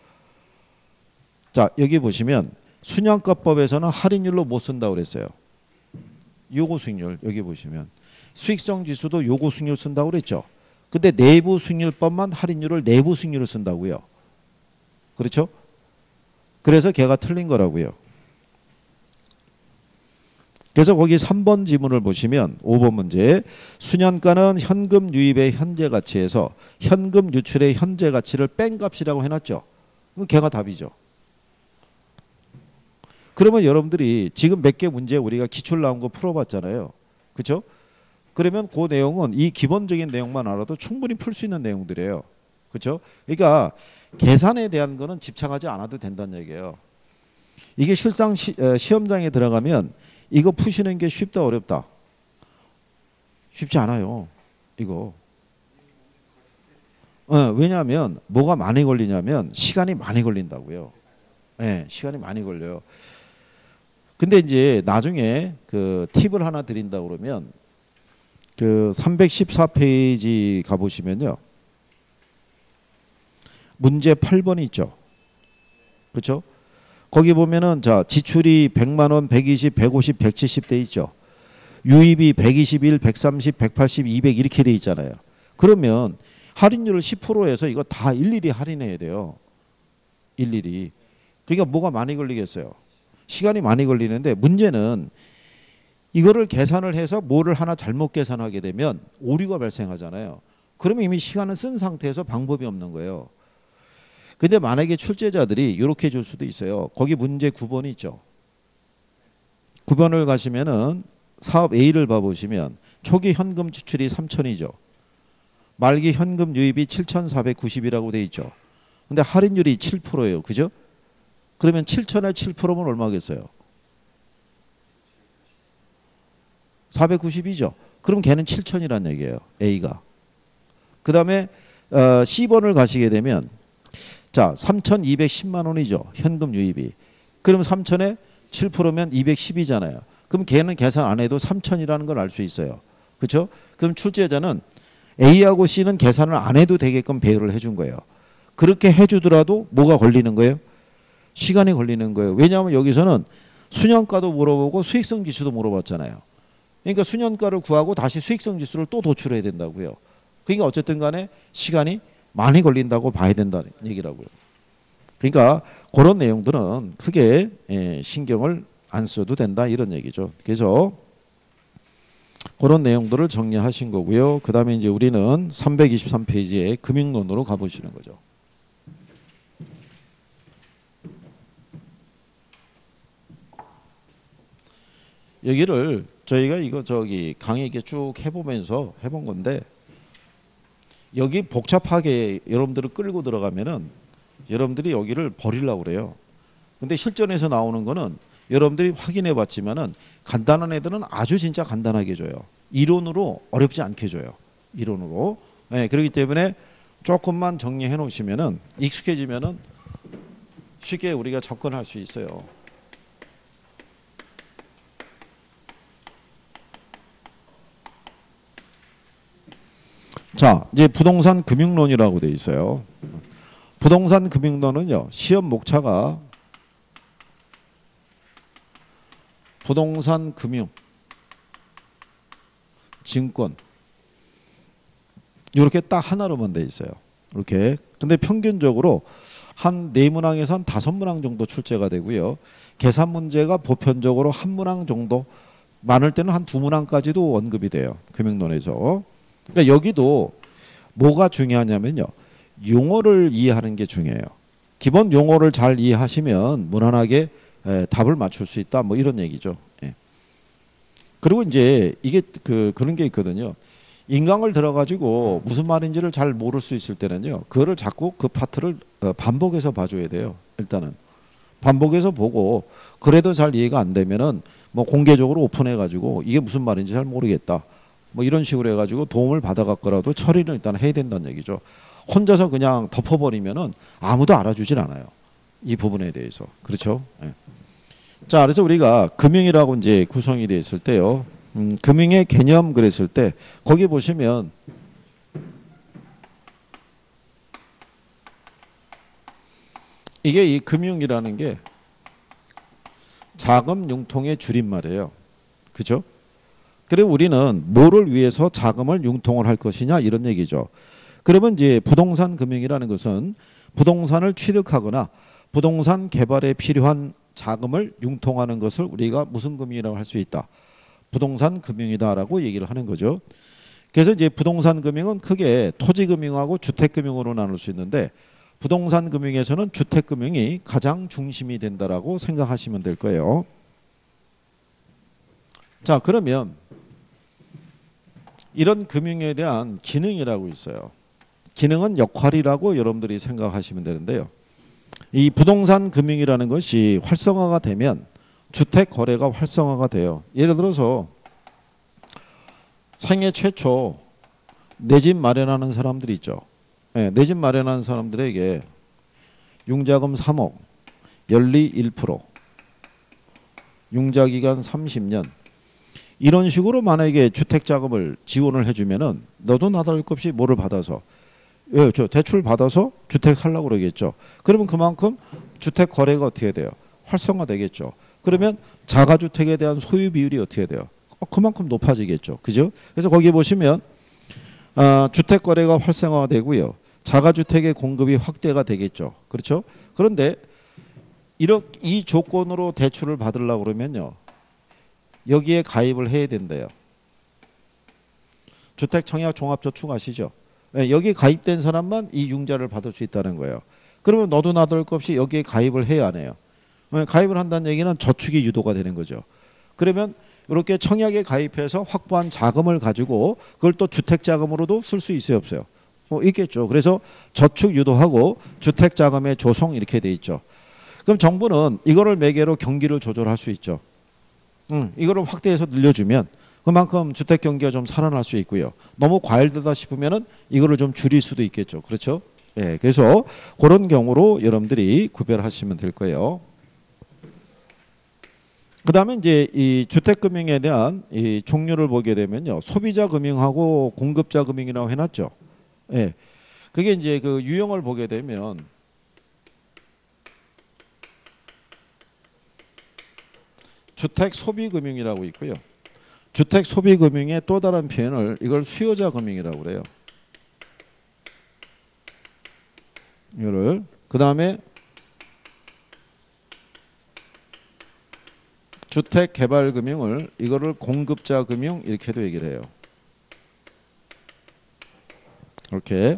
Speaker 1: 자 여기 보시면 수년가법에서는 할인율로 못 쓴다고 그랬어요. 요구수익률 여기 보시면 수익성 지수도 요구수익률 쓴다고 그랬죠. 근데 내부수익률법만 할인율을 내부수익률을 쓴다고요. 그렇죠? 그래서 걔가 틀린 거라고요. 그래서 거기 3번 지문을 보시면 5번 문제 수년가는 현금 유입의 현재 가치에서 현금 유출의 현재 가치를 뺀 값이라고 해놨죠. 그럼 걔가 답이죠. 그러면 여러분들이 지금 몇 개 문제 우리가 기출 나온 거 풀어봤잖아요. 그렇죠? 그러면 그 내용은 이 기본적인 내용만 알아도 충분히 풀 수 있는 내용들이에요. 그렇죠? 그러니까 계산에 대한 거는 집착하지 않아도 된다는 얘기예요. 이게 실상 시험장에 들어가면 이거 푸시는 게 쉽다 어렵다? 쉽지 않아요. 이거. 왜냐하면 뭐가 많이 걸리냐면 시간이 많이 걸린다고요. 네, 시간이 많이 걸려요. 근데 이제 나중에 그 팁을 하나 드린다 그러면 그 314페이지 가보시면요. 문제 8번 있죠. 그렇죠? 거기 보면은 자 지출이 100만 원, 120, 150, 170 돼 있죠. 유입이 121, 130, 180, 200 이렇게 돼 있잖아요. 그러면 할인율을 10%에서 이거 다 일일이 할인해야 돼요. 일일이. 그러니까 뭐가 많이 걸리겠어요. 시간이 많이 걸리는데 문제는 이거를 계산을 해서 뭐를 하나 잘못 계산하게 되면 오류가 발생하잖아요. 그러면 이미 시간을 쓴 상태에서 방법이 없는 거예요. 근데 만약에 출제자들이 이렇게 줄 수도 있어요. 거기 문제 9번 있죠. 9번을 가시면은 사업 A를 봐보시면 초기 현금 지출이 3천이죠. 말기 현금 유입이 7,490이라고 돼 있죠. 근데 할인율이 7%예요. 그죠? 그러면 7천에 7%면 얼마겠어요? 490이죠. 그럼 걔는 7천이란 얘기예요. A가. 그 다음에 C번을 가시게 되면 자 3,210만 원이죠. 현금 유입이. 그럼 3천에 7%면 210이잖아요. 그럼 걔는 계산 안 해도 3천이라는 걸 알 수 있어요. 그렇죠? 그럼 출제자는 A하고 C는 계산을 안 해도 되게끔 배열을 해준 거예요. 그렇게 해주더라도 뭐가 걸리는 거예요? 시간이 걸리는 거예요. 왜냐하면 여기서는 수년가도 물어보고 수익성 지수도 물어봤잖아요. 그러니까 수년가를 구하고 다시 수익성 지수를 또 도출해야 된다고요. 그러니까 어쨌든 간에 시간이 많이 걸린다고 봐야 된다는 얘기라고요. 그러니까 그런 내용들은 크게 신경을 안 써도 된다 이런 얘기죠. 그래서 그런 내용들을 정리하신 거고요. 그 다음에 이제 우리는 323페이지에 금융론으로 가보시는 거죠. 여기를 저희가 이거 강의 이렇게 쭉 해보면서 해본 건데 여기 복잡하게 여러분들을 끌고 들어가면은 여러분들이 여기를 버리려고 그래요. 근데 실전에서 나오는 거는 여러분들이 확인해 봤지만은 간단한 애들은 아주 진짜 간단하게 줘요. 이론으로 어렵지 않게 줘요. 이론으로. 네, 그렇기 때문에 조금만 정리해 놓으시면은 익숙해지면은 쉽게 우리가 접근할 수 있어요. 자, 이제 부동산 금융론이라고 되어 있어요. 부동산 금융론은요. 시험 목차가 부동산 금융, 증권 이렇게 딱 하나로만 돼 있어요. 이렇게. 근데 평균적으로 한 4문항에서 한 5문항 정도 출제가 되고요. 계산 문제가 보편적으로 1문항 정도, 많을 때는 한 2문항까지도 언급이 돼요. 금융론에서. 그러니까 여기도 뭐가 중요하냐면요. 용어를 이해하는 게 중요해요. 기본 용어를 잘 이해하시면 무난하게 답을 맞출 수 있다. 뭐 이런 얘기죠. 예. 그리고 이제 이게 그런 게 있거든요. 인강을 들어가지고 무슨 말인지를 잘 모를 수 있을 때는요. 그거를 자꾸 그 파트를 반복해서 봐줘야 돼요. 일단은 반복해서 보고 그래도 잘 이해가 안 되면은 뭐 공개적으로 오픈해가지고 이게 무슨 말인지 잘 모르겠다. 뭐 이런 식으로 해가지고 도움을 받아갖고라도 처리를 일단 해야 된다는 얘기죠. 혼자서 그냥 덮어버리면은 아무도 알아주질 않아요. 이 부분에 대해서. 그렇죠? 예. 자, 그래서 우리가 금융이라고 이제 구성이 되어 있을 때요. 금융의 개념 그랬을 때 거기 보시면 이게 이 금융이라는 게 자금 융통의 줄임말이에요. 그죠? 그리고 우리는 뭐를 위해서 자금을 융통을 할 것이냐 이런 얘기죠. 그러면 이제 부동산 금융이라는 것은 부동산을 취득하거나 부동산 개발에 필요한 자금을 융통하는 것을 우리가 무슨 금융이라고 할 수 있다. 부동산 금융이다라고 얘기를 하는 거죠. 그래서 이제 부동산 금융은 크게 토지 금융하고 주택 금융으로 나눌 수 있는데 부동산 금융에서는 주택 금융이 가장 중심이 된다라고 생각하시면 될 거예요. 자, 그러면 이런 금융에 대한 기능이라고 있어요. 기능은 역할이라고 여러분들이 생각하시면 되는데요. 이 부동산 금융이라는 것이 활성화가 되면 주택 거래가 활성화가 돼요. 예를 들어서 생애 최초 내 집 마련하는 사람들이 있죠. 네, 내 집 마련하는 사람들에게 융자금 3억, 연리 1%, 융자기간 30년 이런 식으로 만약에 주택자금을 지원을 해주면은 너도 나도 할 것 없이 뭐를 받아서 저 대출 받아서 주택 살라고 그러겠죠. 그러면 그만큼 주택 거래가 어떻게 돼요? 활성화되겠죠. 그러면 자가주택에 대한 소유 비율이 어떻게 돼요? 그만큼 높아지겠죠. 그죠? 그래서 거기 보시면 주택 거래가 활성화되고요. 자가주택의 공급이 확대가 되겠죠. 그렇죠? 그런데 이 조건으로 대출을 받으려고 그러면요. 여기에 가입을 해야 된대요. 주택청약 종합저축 아시죠? 네, 여기 가입된 사람만 이 융자를 받을 수 있다는 거예요. 그러면 너도 나도 할 것 없이 여기에 가입을 해야 하네요. 가입을 한다는 얘기는 저축이 유도가 되는 거죠. 그러면 이렇게 청약에 가입해서 확보한 자금을 가지고 그걸 또 주택자금으로도 쓸 수 있어요, 없어요? 있겠죠. 그래서 저축 유도하고 주택자금의 조성 이렇게 돼 있죠. 그럼 정부는 이거를 매개로 경기를 조절할 수 있죠. 이거를 확대해서 늘려주면 그만큼 주택 경기가 좀 살아날 수 있고요. 너무 과열되다 싶으면은 이거를 좀 줄일 수도 있겠죠. 그렇죠? 예, 그래서 그런 경우로 여러분들이 구별하시면 될 거예요. 그 다음에 이제 이 주택금융에 대한 이 종류를 보게 되면요. 소비자 금융하고 공급자 금융이라고 해놨죠. 예. 그게 이제 그 유형을 보게 되면 주택 소비 금융이라고 있고요. 주택 소비 금융의 또 다른 표현을 이걸 수요자 금융이라고 그래요. 이거를 그 다음에 주택 개발 금융을 이거를 공급자 금융 이렇게도 얘기를 해요. 이렇게.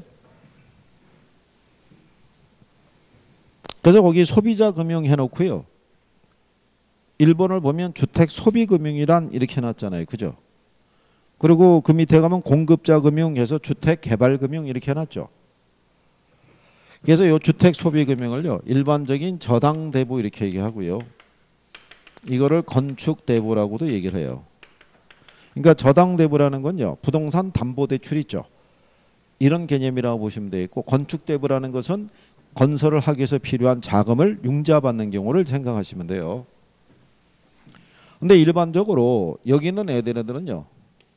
Speaker 1: 그래서 거기 소비자 금융 해놓고요. 1번을 보면 주택 소비 금융이란 이렇게 해놨잖아요. 그죠? 그리고 그 밑에 가면 공급자 금융 해서 주택 개발 금융 이렇게 해놨죠. 그래서 이 주택 소비 금융을요. 일반적인 저당 대부 이렇게 얘기하고요. 이거를 건축 대부라고도 얘기를 해요. 그러니까 저당 대부라는 건요. 부동산 담보 대출 있죠. 이런 개념이라고 보시면 되겠고 건축 대부라는 것은 건설을 하기 위해서 필요한 자금을 융자받는 경우를 생각하시면 돼요. 근데 일반적으로 여기 있는 애들은요.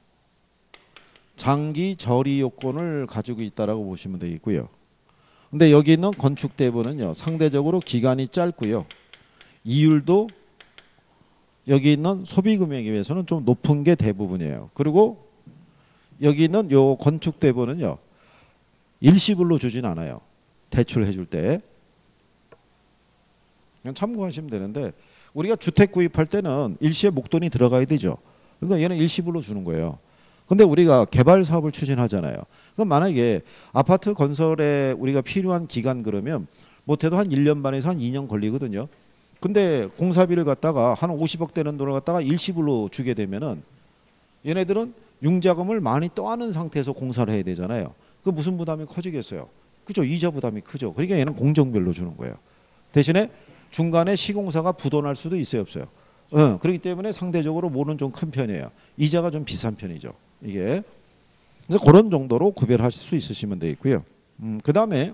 Speaker 1: 장기 저리 요건을 가지고 있다라고 보시면 되겠고요. 근데 여기 있는 건축 대부는요. 상대적으로 기간이 짧고요. 이율도 여기 있는 소비 금융에 비해서는 좀 높은 게 대부분이에요. 그리고 여기 있는 요 건축 대부는요. 일시불로 주진 않아요. 대출해 줄 때. 그냥 참고하시면 되는데 우리가 주택 구입할 때는 일시에 목돈이 들어가야 되죠. 그러니까 얘는 일시불로 주는 거예요. 근데 우리가 개발 사업을 추진하잖아요. 그럼 만약에 아파트 건설에 우리가 필요한 기간 그러면 못해도 한 1년 반에서 한 2년 걸리거든요. 근데 공사비를 갖다가 한 50억 되는 돈을 갖다가 일시불로 주게 되면은 얘네들은 융자금을 많이 떠안은 상태에서 공사를 해야 되잖아요. 그 무슨 부담이 커지겠어요? 그죠? 이자 부담이 크죠. 그러니까 얘는 공정별로 주는 거예요. 대신에 중간에 시공사가 부도날 수도 있어요, 없어요? 그렇기 때문에 상대적으로 뭐는 좀 큰 편이에요. 이자가 좀 비싼 편이죠. 이게. 그래서 그런 정도로 구별하실 수 있으시면 되겠고요. 그 다음에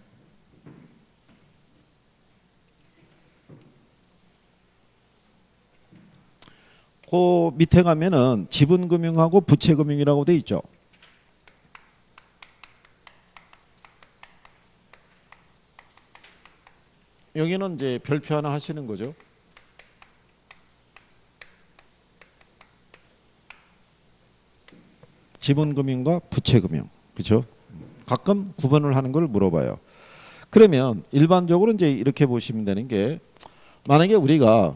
Speaker 1: 그 밑에 가면은 지분금융하고 부채금융이라고 돼 있죠. 여기는 이제 별표 하나 하시는 거죠. 지분금융과 부채금융. 그렇죠? 가끔 구분을 하는 걸 물어봐요. 그러면 일반적으로 이제 이렇게 보시면 되는 게 만약에 우리가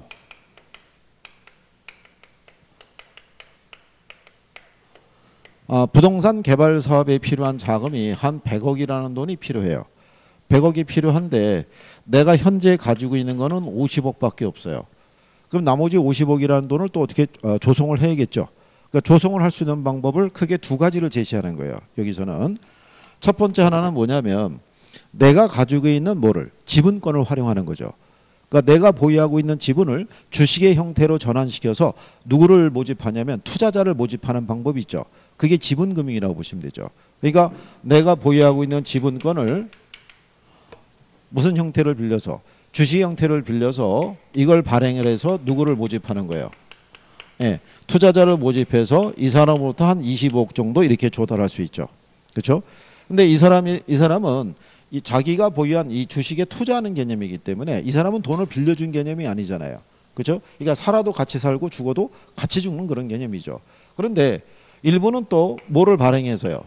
Speaker 1: 부동산 개발 사업에 필요한 자금이 한 100억이라는 돈이 필요해요. 100억이 필요한데 내가 현재 가지고 있는 거는 50억밖에 없어요. 그럼 나머지 50억이라는 돈을 또 어떻게 조성을 해야겠죠. 그러니까 조성을 할 수 있는 방법을 크게 두 가지를 제시하는 거예요. 여기서는 첫 번째 하나는 뭐냐면 내가 가지고 있는 뭐를 지분권을 활용하는 거죠. 그러니까 내가 보유하고 있는 지분을 주식의 형태로 전환시켜서 누구를 모집하냐면 투자자를 모집하는 방법이 있죠. 그게 지분금융이라고 보시면 되죠. 그러니까 내가 보유하고 있는 지분권을 무슨 형태를 빌려서 주식 형태를 빌려서 이걸 발행을 해서 누구를 모집하는 거예요. 예, 투자자를 모집해서 이 사람으로부터 한 25억 정도 이렇게 조달할 수 있죠. 그렇죠? 근데 이 사람은 이 자기가 보유한 이 주식에 투자하는 개념이기 때문에 이 사람은 돈을 빌려준 개념이 아니잖아요. 그렇죠? 그러니까 살아도 같이 살고 죽어도 같이 죽는 그런 개념이죠. 그런데 일부는 또 뭐를 발행해서요?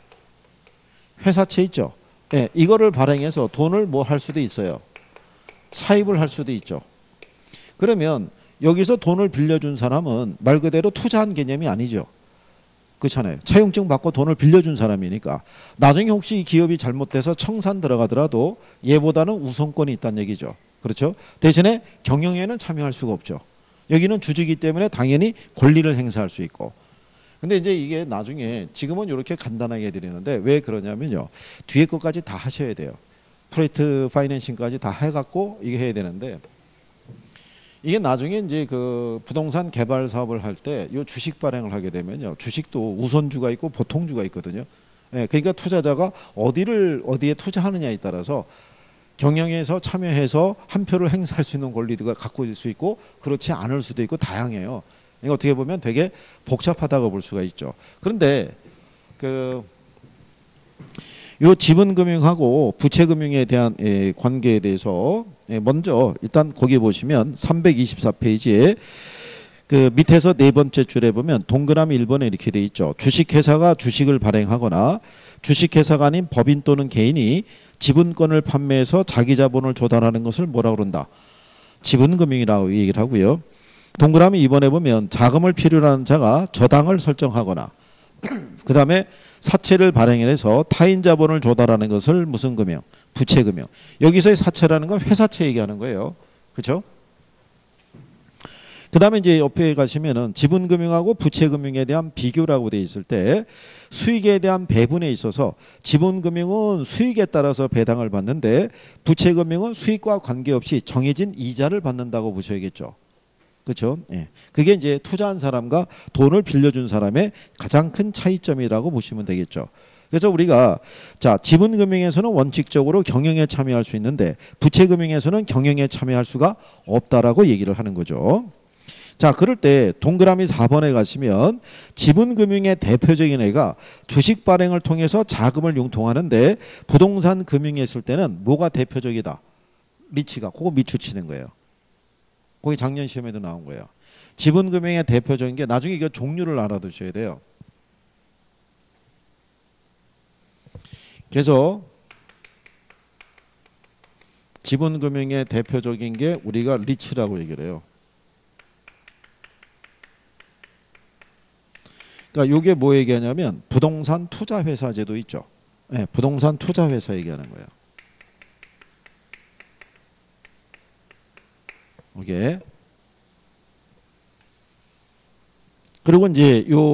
Speaker 1: 회사채 있죠. 예, 이거를 발행해서 돈을 뭐 할 수도 있어요. 차입을 할 수도 있죠. 그러면 여기서 돈을 빌려준 사람은 말 그대로 투자한 개념이 아니죠. 그렇잖아요. 차용증 받고 돈을 빌려준 사람이니까 나중에 혹시 이 기업이 잘못돼서 청산 들어가더라도 얘보다는 우선권이 있다는 얘기죠. 그렇죠? 대신에 경영에는 참여할 수가 없죠. 여기는 주주이기 때문에 당연히 권리를 행사할 수 있고. 근데 이제 이게 나중에 지금은 이렇게 간단하게 해드리는데 왜 그러냐면요. 뒤에 것까지 다 하셔야 돼요. 프로젝트 파이낸싱까지 다 해갖고 이게 해야 되는데 이게 나중에 이제 그 부동산 개발 사업을 할 때 이 주식 발행을 하게 되면요. 주식도 우선주가 있고 보통주가 있거든요. 예, 그러니까 투자자가 어디에 투자하느냐에 따라서 경영에서 참여해서 한 표를 행사할 수 있는 권리가 갖고 있을 수 있고 그렇지 않을 수도 있고 다양해요. 이거 어떻게 보면 되게 복잡하다고 볼 수가 있죠. 그런데 요 지분금융하고 부채금융에 대한 관계에 대해서 먼저 일단 거기 보시면 324페이지에 그 밑에서 네 번째 줄에 보면 동그라미 1번에 이렇게 돼 있죠. 주식회사가 주식을 발행하거나 주식회사가 아닌 법인 또는 개인이 지분권을 판매해서 자기 자본을 조달하는 것을 뭐라고 그런다? 지분금융이라고 얘기를 하고요. 동그라미 2번에 보면 자금을 필요로 하는 자가 저당을 설정하거나 그 다음에 사채를 발행해서 타인 자본을 조달하는 것을 무슨 금융? 부채금융. 여기서의 사채라는 건 회사채 얘기하는 거예요. 그렇죠? 그 다음에 이제 옆에 가시면은 지분금융하고 부채금융에 대한 비교라고 돼 있을 때 수익에 대한 배분에 있어서 지분금융은 수익에 따라서 배당을 받는데 부채금융은 수익과 관계없이 정해진 이자를 받는다고 보셔야겠죠. 그렇죠? 예. 그게 이제 투자한 사람과 돈을 빌려준 사람의 가장 큰 차이점이라고 보시면 되겠죠. 그래서 우리가 자 지분금융에서는 원칙적으로 경영에 참여할 수 있는데 부채금융에서는 경영에 참여할 수가 없다라고 얘기를 하는 거죠. 자 그럴 때 동그라미 4번에 가시면 지분금융의 대표적인 애가 주식 발행을 통해서 자금을 융통하는데 부동산 금융에 있을 때는 뭐가 대표적이다? 리치가 그거 밑추치는 거예요. 거기 작년 시험에도 나온 거예요. 지분금융의 대표적인 게 나중에 이거 종류를 알아두셔야 돼요. 그래서 지분금융의 대표적인 게 우리가 리츠라고 얘기를 해요. 그러니까 이게 뭐 얘기하냐면 부동산 투자회사 제도 있죠. 네, 부동산 투자회사 얘기하는 거예요. 이게 그리고 이제 요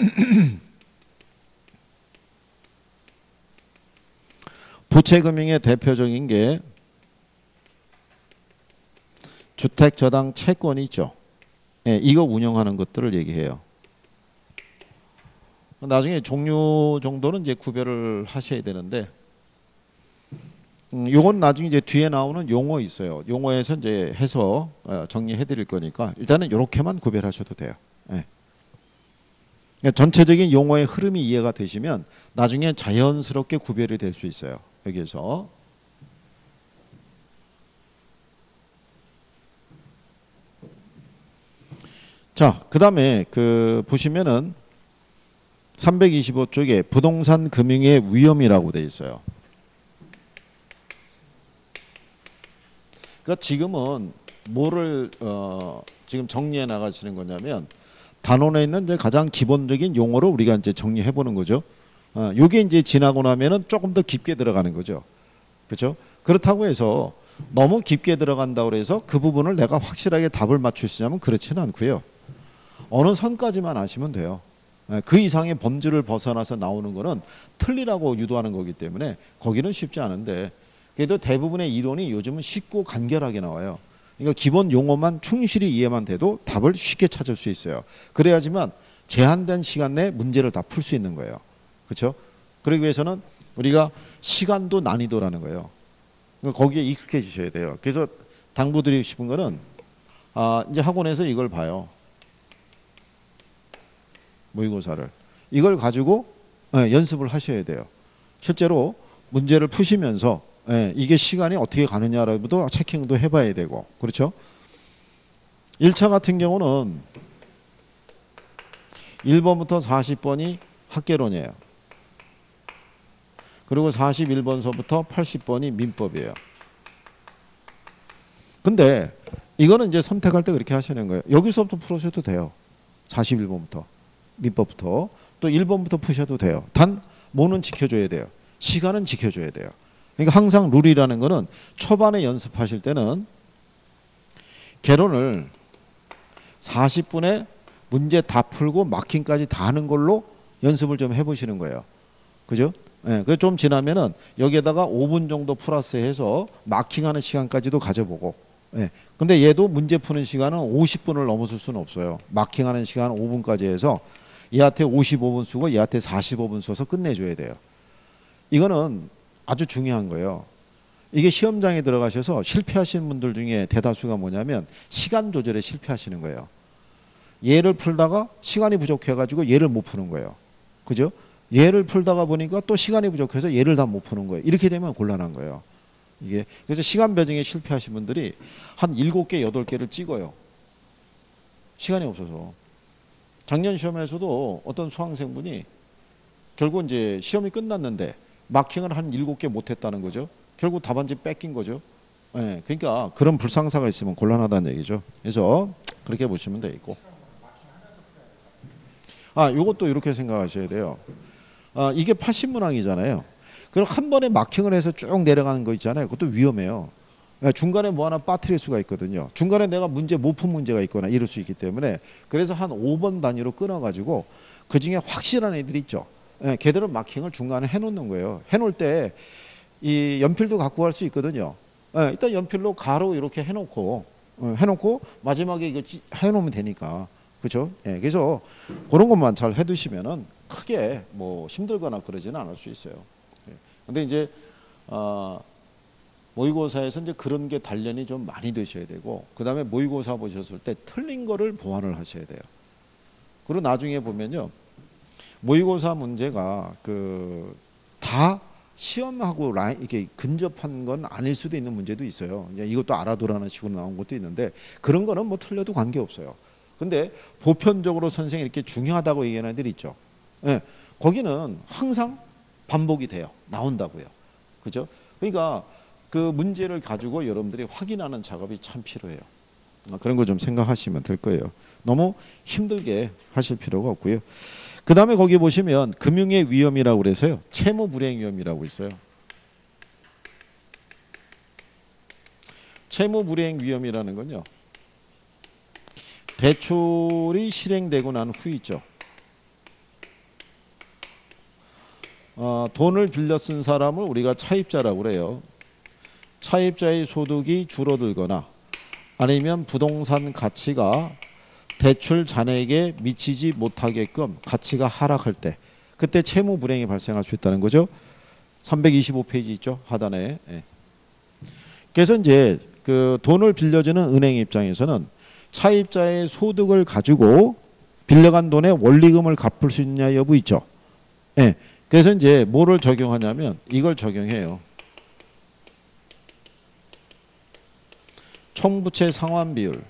Speaker 1: 부채금융의 대표적인 게 주택저당 채권이 있죠. 예, 이거 운영하는 것들을 얘기해요. 나중에 종류 정도는 이제 구별을 하셔야 되는데 요건 나중에 이제 뒤에 나오는 용어 있어요. 용어에서 이제 해서 정리해 드릴 거니까 일단은 이렇게만 구별하셔도 돼요. 예. 그러니까 전체적인 용어의 흐름이 이해가 되시면 나중에 자연스럽게 구별이 될 수 있어요. 여기에서. 자, 그다음에 보시면은 325쪽에 부동산 금융의 위험이라고 돼 있어요. 그러니까 지금은 뭐를 지금 정리해 나가시는 거냐면 단원에 있는 이제 가장 기본적인 용어로 우리가 이제 정리해 보는 거죠. 요게 이제 지나고 나면은 조금 더 깊게 들어가는 거죠. 그렇죠? 그렇다고 해서 너무 깊게 들어간다고 해서 그 부분을 내가 확실하게 답을 맞출 수 있냐면 그렇지는 않고요. 어느 선까지만 아시면 돼요. 그 이상의 범주를 벗어나서 나오는 거는 틀리라고 유도하는 거기 때문에 거기는 쉽지 않은데, 그래도 대부분의 이론이 요즘은 쉽고 간결하게 나와요. 그러니까 기본 용어만 충실히 이해만 돼도 답을 쉽게 찾을 수 있어요. 그래야지만 제한된 시간 내에 문제를 다 풀 수 있는 거예요. 그렇죠? 그러기 위해서는 우리가 시간도 난이도라는 거예요. 그러니까 거기에 익숙해지셔야 돼요. 그래서 당부드리고 싶은 거는 이제 학원에서 이걸 봐요. 모의고사를. 이걸 가지고 연습을 하셔야 돼요. 실제로 문제를 푸시면서 이게 시간이 어떻게 가느냐라고도 체킹도 해봐야 되고. 그렇죠? 1차 같은 경우는 1번부터 40번이 학개론이에요. 그리고 41번서부터 80번이 민법이에요. 근데 이거는 이제 선택할 때 그렇게 하시는 거예요. 여기서부터 풀으셔도 돼요. 41번부터. 민법부터. 또 1번부터 푸셔도 돼요. 단 뭐는 지켜줘야 돼요. 시간은 지켜줘야 돼요. 그러니까 항상 룰이라는 거는 초반에 연습하실 때는 개론을 40분에 문제 다 풀고 마킹까지 다 하는 걸로 연습을 좀 해보시는 거예요. 그죠? 그 좀 지나면은 여기에다가 5분 정도 플러스 해서 마킹하는 시간까지도 가져보고. 근데 얘도 문제 푸는 시간은 50분을 넘어설 수는 없어요. 마킹하는 시간 5분까지 해서 얘한테 55분 쓰고 얘한테 45분 써서 끝내줘야 돼요. 이거는 아주 중요한 거예요. 이게 시험장에 들어가셔서 실패하시는 분들 중에 대다수가 뭐냐면 시간 조절에 실패하시는 거예요. 얘를 풀다가 시간이 부족해가지고 얘를 못 푸는 거예요. 그죠? 얘를 풀다가 보니까 또 시간이 부족해서 얘를 다 못 푸는 거예요. 이렇게 되면 곤란한 거예요. 이게 그래서 시간 배정에 실패하신 분들이 한 7개, 8개를 찍어요. 시간이 없어서. 작년 시험에서도 어떤 수강생분이 결국 이제 시험이 끝났는데 마킹을 한 7개 못했다는 거죠. 결국 답안지 뺏긴 거죠. 그러니까 그런 불상사가 있으면 곤란하다는 얘기죠. 그래서 그렇게 보시면 되겠고. 요것도 이렇게 생각하셔야 돼요. 이게 80문항이잖아요. 그럼 한 번에 마킹을 해서 쭉 내려가는 거 있잖아요. 그것도 위험해요. 중간에 뭐 하나 빠뜨릴 수가 있거든요. 중간에 내가 문제 못 푼 문제가 있거나 이럴 수 있기 때문에 그래서 한 5번 단위로 끊어가지고 그 중에 확실한 애들이 있죠. 걔들은 마킹을 중간에 해놓는 거예요. 해놓을 때 이 연필도 갖고 갈 수 있거든요. 일단 연필로 가로 이렇게 해놓고 마지막에 이거 해놓으면 되니까. 그렇죠? 그래서 그런 것만 잘 해두시면은 크게 뭐 힘들거나 그러지는 않을 수 있어요. 근데 이제 모의고사에서 이제 그런 게 단련이 좀 많이 되셔야 되고, 그 다음에 모의고사 보셨을 때 틀린 거를 보완을 하셔야 돼요. 그리고 나중에 보면요, 모의고사 문제가 다 시험하고 이렇게 근접한 건 아닐 수도 있는 문제도 있어요. 이것도 알아두라는 식으로 나온 것도 있는데 그런 거는 뭐 틀려도 관계 없어요. 근데 보편적으로 선생님이 이렇게 중요하다고 얘기하는 애들이 있죠. 거기는 항상 반복이 돼요. 나온다고요. 그죠? 그러니까 그 문제를 가지고 여러분들이 확인하는 작업이 참 필요해요. 그런 거 좀 생각하시면 될 거예요. 너무 힘들게 하실 필요가 없고요. 그 다음에 거기 보시면 금융의 위험이라고 그래서요. 채무 불이행 위험이라고 있어요. 채무 불이행 위험이라는 건요. 대출이 실행되고 난 후 있죠. 돈을 빌려 쓴 사람을 우리가 차입자라고 그래요. 차입자의 소득이 줄어들거나 아니면 부동산 가치가 대출 잔액에 미치지 못하게끔 가치가 하락할 때, 그때 채무 불이행이 발생할 수 있다는 거죠. 325페이지 있죠, 하단에. 그래서 이제 그 돈을 빌려주는 은행 입장에서는 차입자의 소득을 가지고 빌려간 돈의 원리금을 갚을 수 있냐 여부 있죠. 그래서 이제 뭐를 적용하냐면 이걸 적용해요. 총부채 상환 비율.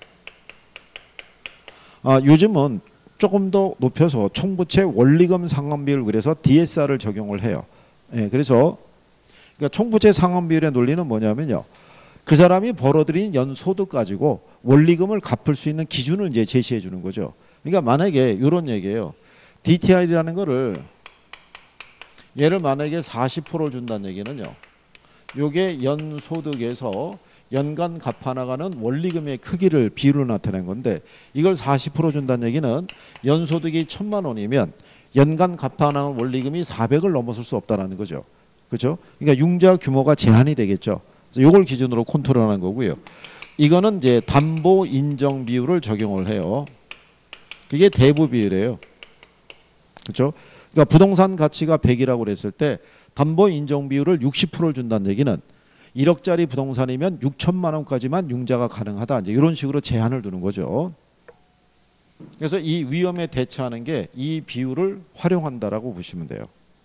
Speaker 1: 요즘은 조금 더 높여서 총부채 원리금 상환 비율, 그래서 DSR을 적용을 해요. 그래서 그러니까 총부채 상환 비율의 논리는 뭐냐면요. 그 사람이 벌어들인 연소득 가지고 원리금을 갚을 수 있는 기준을 이제 제시해 주는 거죠. 그러니까 만약에 이런 얘기예요. DTI라는 거를 얘를 만약에 40%를 준다는 얘기는요. 요게 연소득에서 연간 갚아나가는 원리금의 크기를 비율로 나타낸 건데 이걸 40% 준다는 얘기는 연소득이 1,000만 원이면 연간 갚아나가는 원리금이 400을 넘어설 수 없다는 거죠. 그렇죠? 그러니까 융자 규모가 제한이 되겠죠. 이걸 기준으로 컨트롤하는 거고요. 이거는 이제 담보 인정 비율을 적용을 해요. 그게 대부 비율이에요. 그렇죠? 그러니까 부동산 가치가 100이라고 그랬을 때 담보 인정 비율을 60%를 준다는 얘기는 1억짜리 부동산이면 6천만 원까지만 융자가 가능하다. 이제 이런 식으로 제한을 두는 거죠. 그래서 이 위험에 대처하는 게 이 비율을 활용한다라고 보시면 돼요.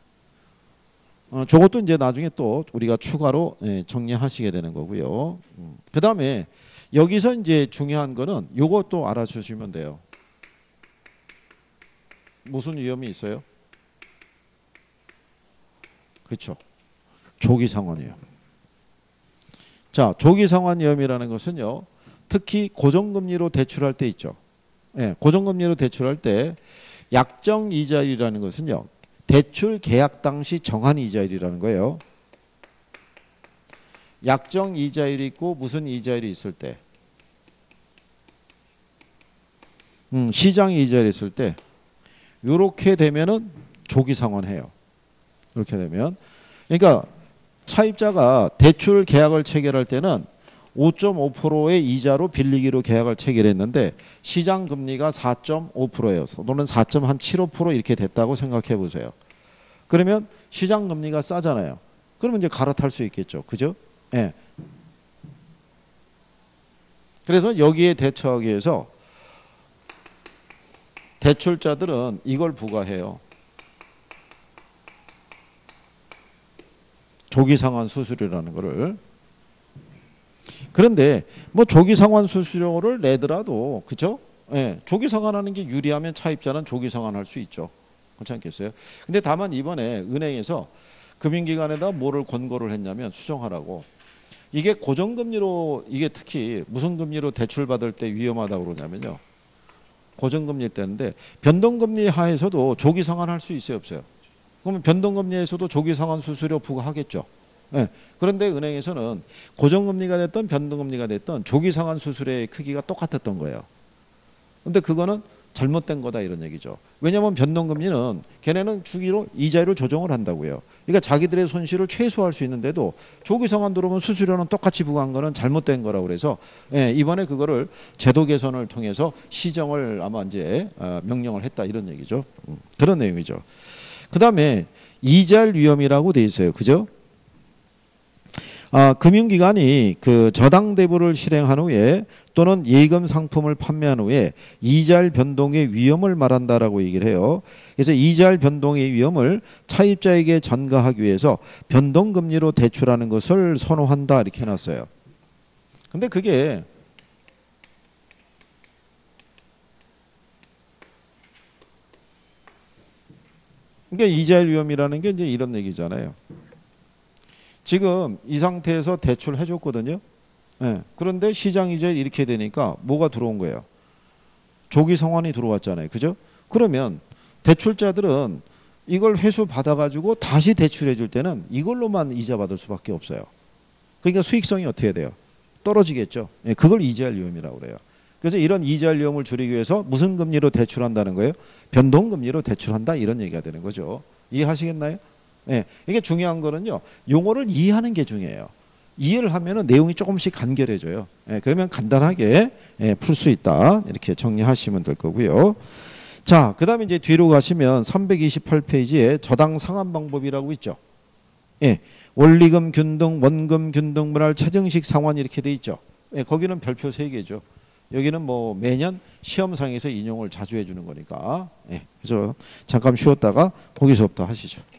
Speaker 1: 저것도 이제 나중에 또 우리가 추가로 정리하시게 되는 거고요. 그 다음에 여기서 이제 중요한 거는 요것도 알아주시면 돼요. 무슨 위험이 있어요? 그렇죠. 조기 상환이에요. 자, 조기 상환 위험이라는 것은요. 특히 고정금리로 대출할 때 있죠. 예, 고정금리로 대출할 때 약정 이자율이라는 것은요. 대출 계약 당시 정한 이자율이라는 거예요. 약정 이자율이 있고 무슨 이자율이 있을 때 시장 이자율이 있을 때 이렇게 되면은 조기 상환해요. 이렇게 되면 그러니까 차입자가 대출 계약을 체결할 때는 5.5%의 이자로 빌리기로 계약을 체결했는데 시장 금리가 4.5%예요. 또는 4.75% 이렇게 됐다고 생각해 보세요. 그러면 시장 금리가 싸잖아요. 그러면 이제 갈아탈 수 있겠죠. 그죠? 예. 그래서 여기에 대처하기 위해서 대출자들은 이걸 부과해요. 조기 상환 수수료라는 거를. 그런데 뭐 조기 상환 수수료를 내더라도 그죠? 예, 조기 상환하는 게 유리하면 차입자는 조기 상환할 수 있죠. 그렇지 않겠어요? 근데 다만 이번에 은행에서 금융기관에다 뭐를 권고를 했냐면 수정하라고. 이게 고정금리로 이게 특히 무슨 금리로 대출받을 때 위험하다고 그러냐면요. 고정금리 때인데 변동금리 하에서도 조기 상환할 수 있어요, 없어요? 그러면 변동금리에서도 조기 상환 수수료 부과하겠죠. 네. 그런데 은행에서는 고정금리가 됐든 변동금리가 됐든 조기 상환 수수료의 크기가 똑같았던 거예요. 근데 그거는 잘못된 거다 이런 얘기죠. 왜냐하면 변동금리는 걔네는 주기로 이자율을 조정을 한다고요. 그러니까 자기들의 손실을 최소화할 수 있는데도 조기 상환 들어오면 수수료는 똑같이 부과한 거는 잘못된 거라고 그래서 이번에 그거를 제도 개선을 통해서 시정을 아마 이제 명령을 했다 이런 얘기죠. 그런 내용이죠. 그 다음에 이자율 위험이라고 돼 있어요. 그죠? 금융기관이 그 저당 대부를 실행한 후에 또는 예금 상품을 판매한 후에 이자율 변동의 위험을 말한다라고 얘기를 해요. 그래서 이자율 변동의 위험을 차입자에게 전가하기 위해서 변동금리로 대출하는 것을 선호한다 이렇게 해놨어요. 근데 그게 그러니까 이자율 위험이라는 게 이제 이런 얘기잖아요. 지금 이 상태에서 대출해 줬거든요. 네. 그런데 시장 이자율이 이렇게 되니까 뭐가 들어온 거예요? 조기 상환이 들어왔잖아요. 그죠? 그러면 대출자들은 이걸 회수 받아가지고 다시 대출해 줄 때는 이걸로만 이자 받을 수밖에 없어요. 그러니까 수익성이 어떻게 돼요? 떨어지겠죠. 네. 그걸 이자율 위험이라고 그래요. 그래서 이런 이자율 위험을 줄이기 위해서 무슨 금리로 대출한다는 거예요? 변동금리로 대출한다 이런 얘기가 되는 거죠. 이해하시겠나요? 예, 이게 중요한 거는요. 용어를 이해하는 게 중요해요. 이해를 하면은 내용이 조금씩 간결해져요. 예, 그러면 간단하게 풀 수 있다. 이렇게 정리하시면 될 거고요. 자, 그다음에 이제 뒤로 가시면 328페이지에 저당 상환 방법이라고 있죠. 예, 원리금 균등, 원금 균등 분할 체증식 상환 이렇게 돼 있죠. 예, 거기는 별표 3개죠. 여기는 뭐 매년 시험상에서 인용을 자주 해주는 거니까. 예, 그래서 잠깐 쉬었다가 거기서부터 하시죠.